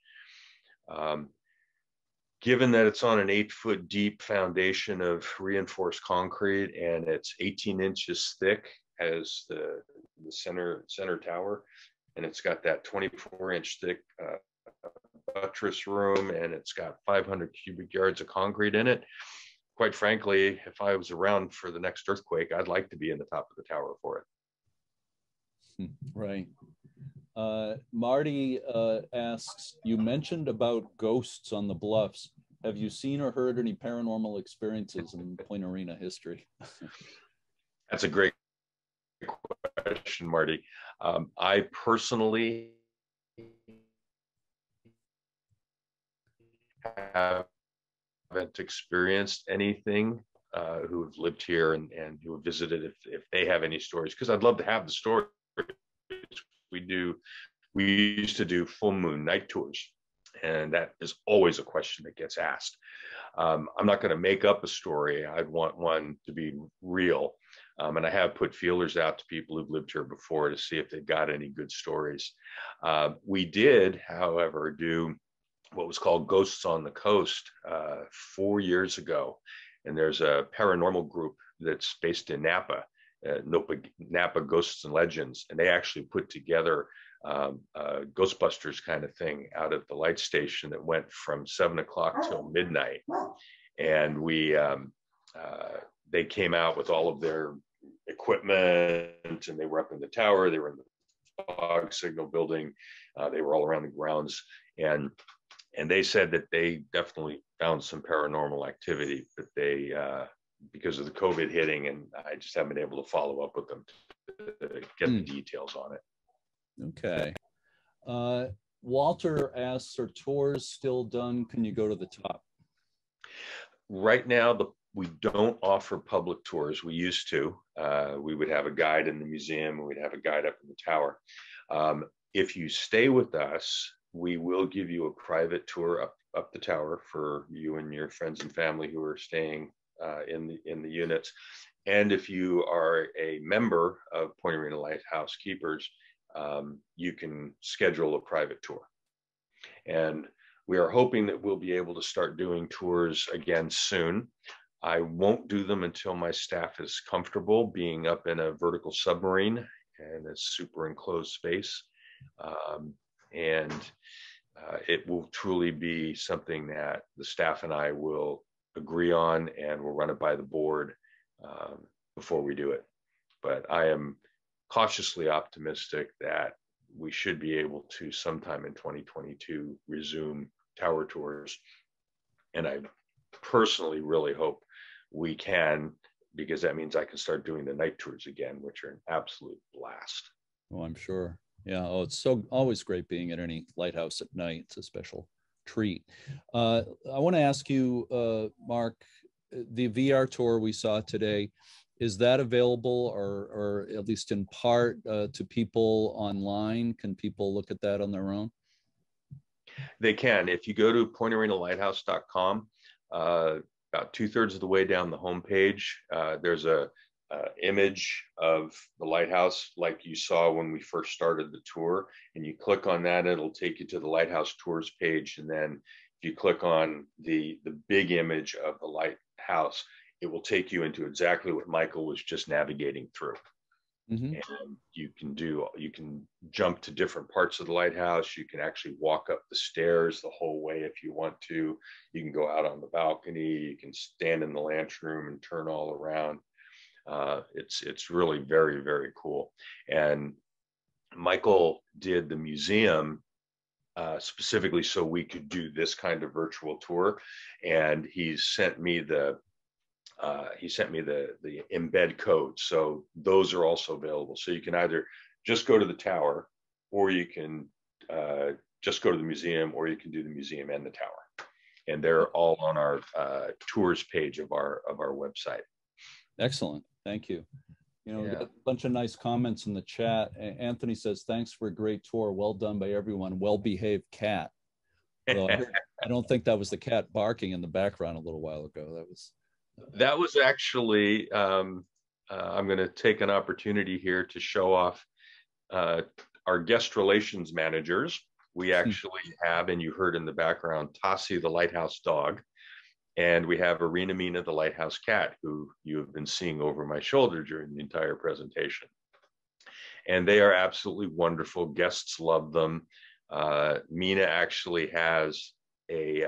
Given that it's on an 8-foot deep foundation of reinforced concrete and it's 18 inches thick as the center tower, and it's got that 24-inch thick buttress room, and it's got 500 cubic yards of concrete in it. Quite frankly, if I was around for the next earthquake, I'd like to be in the top of the tower for it. Right. Marty asks, you mentioned about ghosts on the bluffs. Have you seen or heard any paranormal experiences in Point Arena history? That's a great question, Marty. I personally haven't experienced anything, who have lived here and who have visited, if they have any stories, because I'd love to have the stories. We used to do full moon night tours, and that is always a question that gets asked. I'm not going to make up a story. I'd want one to be real. And I have put feelers out to people who've lived here before to see if they've got any good stories. We did, however, do what was called Ghosts on the Coast 4 years ago. And there's a paranormal group that's based in Napa, Napa Ghosts and Legends. And they actually put together Ghostbusters kind of thing out at the light station that went from 7 o'clock till midnight. And they came out with all of their equipment, and they were up in the tower, they were in the fog signal building, they were all around the grounds, and they said that they definitely found some paranormal activity, but they because of the COVID hitting, and I just haven't been able to follow up with them to get the details on it. Okay. Walter asks, are tours still done? Can you go to the top? Right now, we don't offer public tours. We used to. We would have a guide in the museum, and we'd have a guide up in the tower. If you stay with us, we will give you a private tour up the tower for you and your friends and family who are staying in the units. And if you are a member of Point Arena Lighthouse Keepers, you can schedule a private tour. And we are hoping that we'll be able to start doing tours again soon. I won't do them until my staff is comfortable being up in a vertical submarine and a super enclosed space. It will truly be something that the staff and I will agree on, and we'll run it by the board before we do it. But I am cautiously optimistic that we should be able to sometime in 2022 resume tower tours. And I personally really hope we can, because that means I can start doing the night tours again, which are an absolute blast. Oh, I'm sure. Yeah. Oh, it's so always great being at any lighthouse at night. It's a special treat. I want to ask you, Mark, the VR tour we saw today, is that available, or at least in part, to people online? Can people look at that on their own? They can. If you go to pointarenalighthouse.com, about 2/3 of the way down the homepage, there's a image of the lighthouse like you saw when we first started the tour, and you click on that, it'll take you to the Lighthouse Tours page. And then if you click on the big image of the lighthouse, it will take you into exactly what Michael was just navigating through. Mm-hmm. And you can jump to different parts of the lighthouse. You can actually walk up the stairs the whole way if you want to. You can go out on the balcony. You can stand in the lantern room and turn all around. It's really very, very cool. And Michael did the museum specifically so we could do this kind of virtual tour, and he sent me the embed code. So those are also available. So you can either just go to the tower, or you can just go to the museum, or you can do the museum and the tower. And they're all on our tours page of our website. Excellent. Thank you. We got a bunch of nice comments in the chat. Anthony says, thanks for a great tour. Well done by everyone. Well-behaved cat. Although I don't think that was the cat barking in the background a little while ago. That was actually, I'm going to take an opportunity here to show off our guest relations managers. We actually have, and you heard in the background, Tassi, the lighthouse dog, and we have Arena Mina, the lighthouse cat, who you have been seeing over my shoulder during the entire presentation. And they are absolutely wonderful. Guests love them. Mina actually has a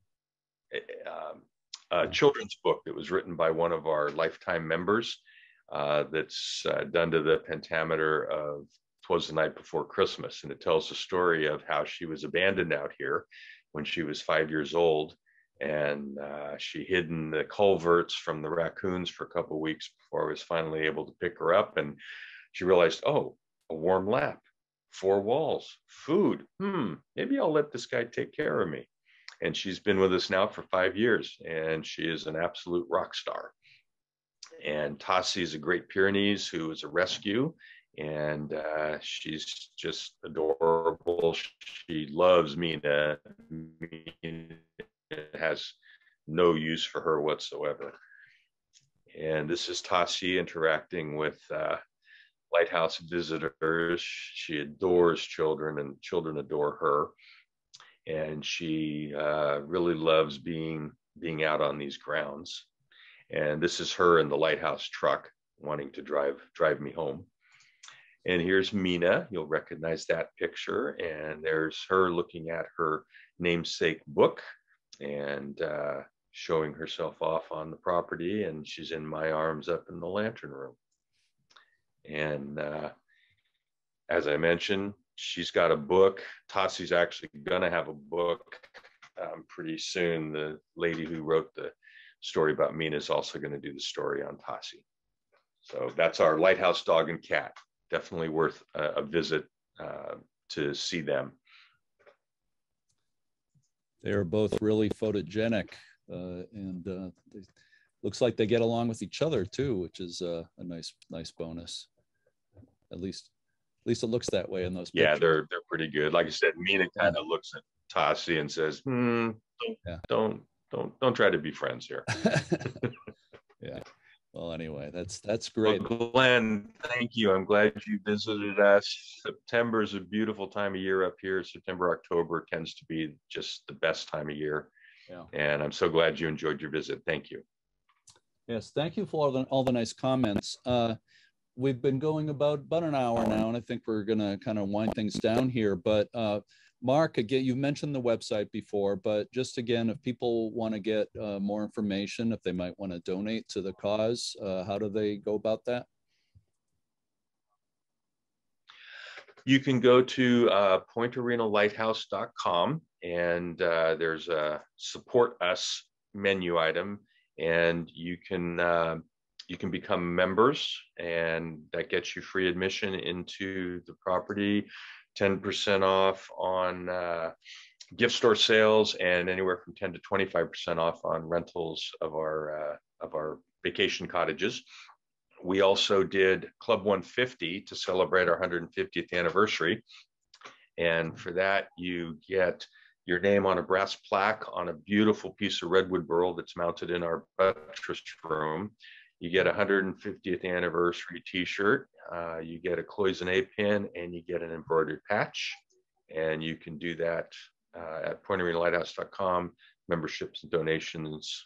children's book that was written by one of our lifetime members that's done to the pentameter of 'Twas the Night Before Christmas, and it tells the story of how she was abandoned out here when she was 5 years old, and she hid in the culverts from the raccoons for a couple of weeks before I was finally able to pick her up. And she realized, oh, a warm lap, 4 walls, food. Maybe I'll let this guy take care of me. And she's been with us now for 5 years, and she is an absolute rock star. And Tassi is a Great Pyrenees who is a rescue, and she's just adorable. She loves Mina. Mina has no use for her whatsoever. And this is Tassi interacting with Lighthouse visitors. She adores children, and children adore her. And she really loves being out on these grounds. And this is her in the Lighthouse truck wanting to drive me home. And here's Mina. You'll recognize that picture. And there's her looking at her namesake book and showing herself off on the property. And she's in my arms up in the lantern room. And as I mentioned, she's got a book. Tassi's actually going to have a book pretty soon. The lady who wrote the story about Mina is also going to do the story on Tassi. So that's our Lighthouse dog and cat. Definitely worth a visit to see them. They're both really photogenic, and looks like they get along with each other too, which is a nice bonus. At least it looks that way in those pictures. Yeah, they're pretty good. Like I said, Mina kind of looks at Tassi and says, don't try to be friends here. Yeah. Well, anyway, that's great. Well, Glenn, thank you. I'm glad you visited us. September is a beautiful time of year up here. September, October tends to be just the best time of year. Yeah. And I'm so glad you enjoyed your visit. Thank you. Yes, thank you for all the nice comments. We've been going about an hour now, and I think we're going to kind of wind things down here. But Mark, again, you mentioned the website before, but just again, if people want to get more information, if they might want to donate to the cause, how do they go about that? You can go to pointarenalighthouse.com, and there's a support us menu item, and you can become members, and that gets you free admission into the property, 10% off on gift store sales, and anywhere from 10 to 25% off on rentals of our vacation cottages. We also did Club 150 to celebrate our 150th anniversary. And for that, you get your name on a brass plaque on a beautiful piece of redwood burl that's mounted in our buttress room. You get a 150th anniversary t-shirt, you get a cloisonne pin, and you get an embroidered patch. And you can do that at pointarenalighthouse.com, memberships and donations.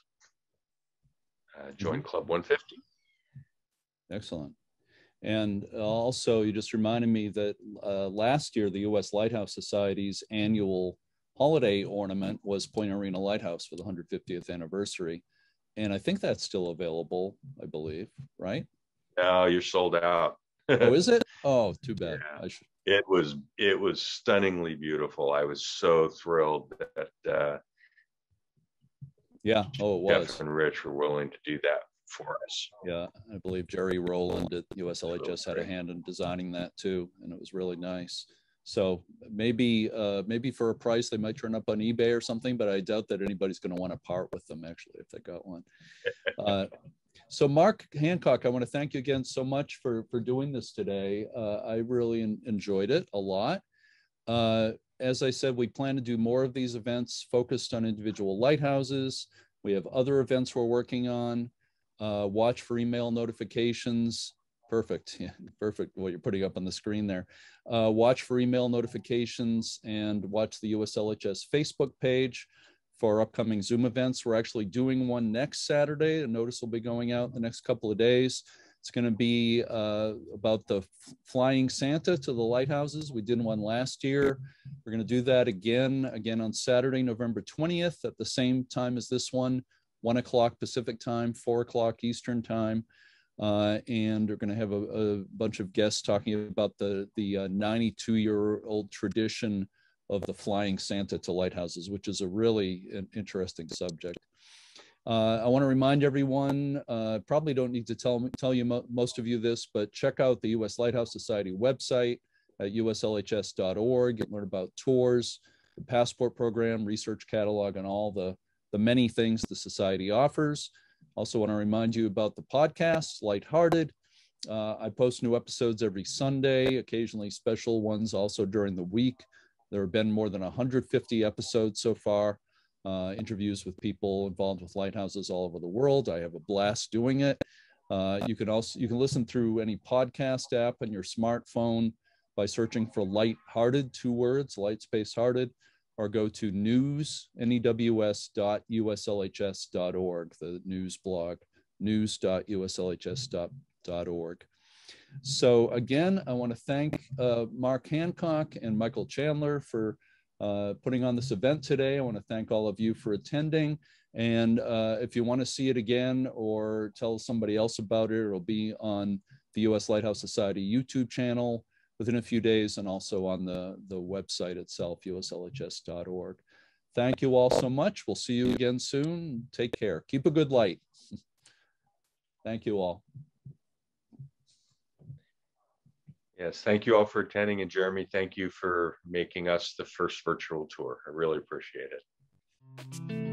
Join Club 150. Excellent. And also, you just reminded me that last year, the U.S. Lighthouse Society's annual holiday ornament was Point Arena Lighthouse for the 150th anniversary. And I think that's still available, I believe, right? No, you're sold out. Oh, is it? Oh, too bad. Yeah. It was stunningly beautiful. I was so thrilled that yeah, oh, it was. Jeff and Rich were willing to do that for us. Yeah, I believe Jerry Rowland at USLHS had a hand in designing that too, and it was really nice. So maybe for a price they might turn up on eBay or something, but I doubt that anybody's going to want to part with them actually if they got one. So Mark Hancock, I want to thank you again so much for doing this today. I really enjoyed it a lot. As I said, we plan to do more of these events focused on individual lighthouses. We have other events we're working on. Watch for email notifications. Perfect. Yeah, perfect. What you're putting up on the screen there. Watch for email notifications and watch the USLHS Facebook page for upcoming Zoom events. We're actually doing one next Saturday. A notice will be going out in the next couple of days. It's going to be about the flying Santa to the lighthouses. We did one last year. We're going to do that again on Saturday, November 20th at the same time as this one, 1 o'clock Pacific time, 4 o'clock Eastern time. and we're going to have a bunch of guests talking about the 92-year-old tradition of the flying Santa to lighthouses, which is a really interesting subject. I want to remind everyone, probably don't need to tell you most of you this, but check out the U.S. Lighthouse Society website at uslhs.org. You can learn about tours, the passport program, research catalog, and all the many things the Society offers. Also want to remind you about the podcast, Lighthearted. I post new episodes every Sunday, occasionally special ones also during the week. There have been more than 150 episodes so far, interviews with people involved with lighthouses all over the world. I have a blast doing it. You can listen through any podcast app on your smartphone by searching for Lighthearted, 2 words, light space hearted, or go to news.uslhs.org, the news blog, news.uslhs.org. So again, I want to thank Mark Hancock and Michael Chandler for putting on this event today. I want to thank all of you for attending. And if you want to see it again or tell somebody else about it, it'll be on the U.S. Lighthouse Society YouTube channel within a few days, and also on the website itself, uslhs.org. Thank you all so much. We'll see you again soon. Take care. Keep a good light. Thank you all. Yes, thank you all for attending. And Jeremy, thank you for making us the first virtual tour. I really appreciate it.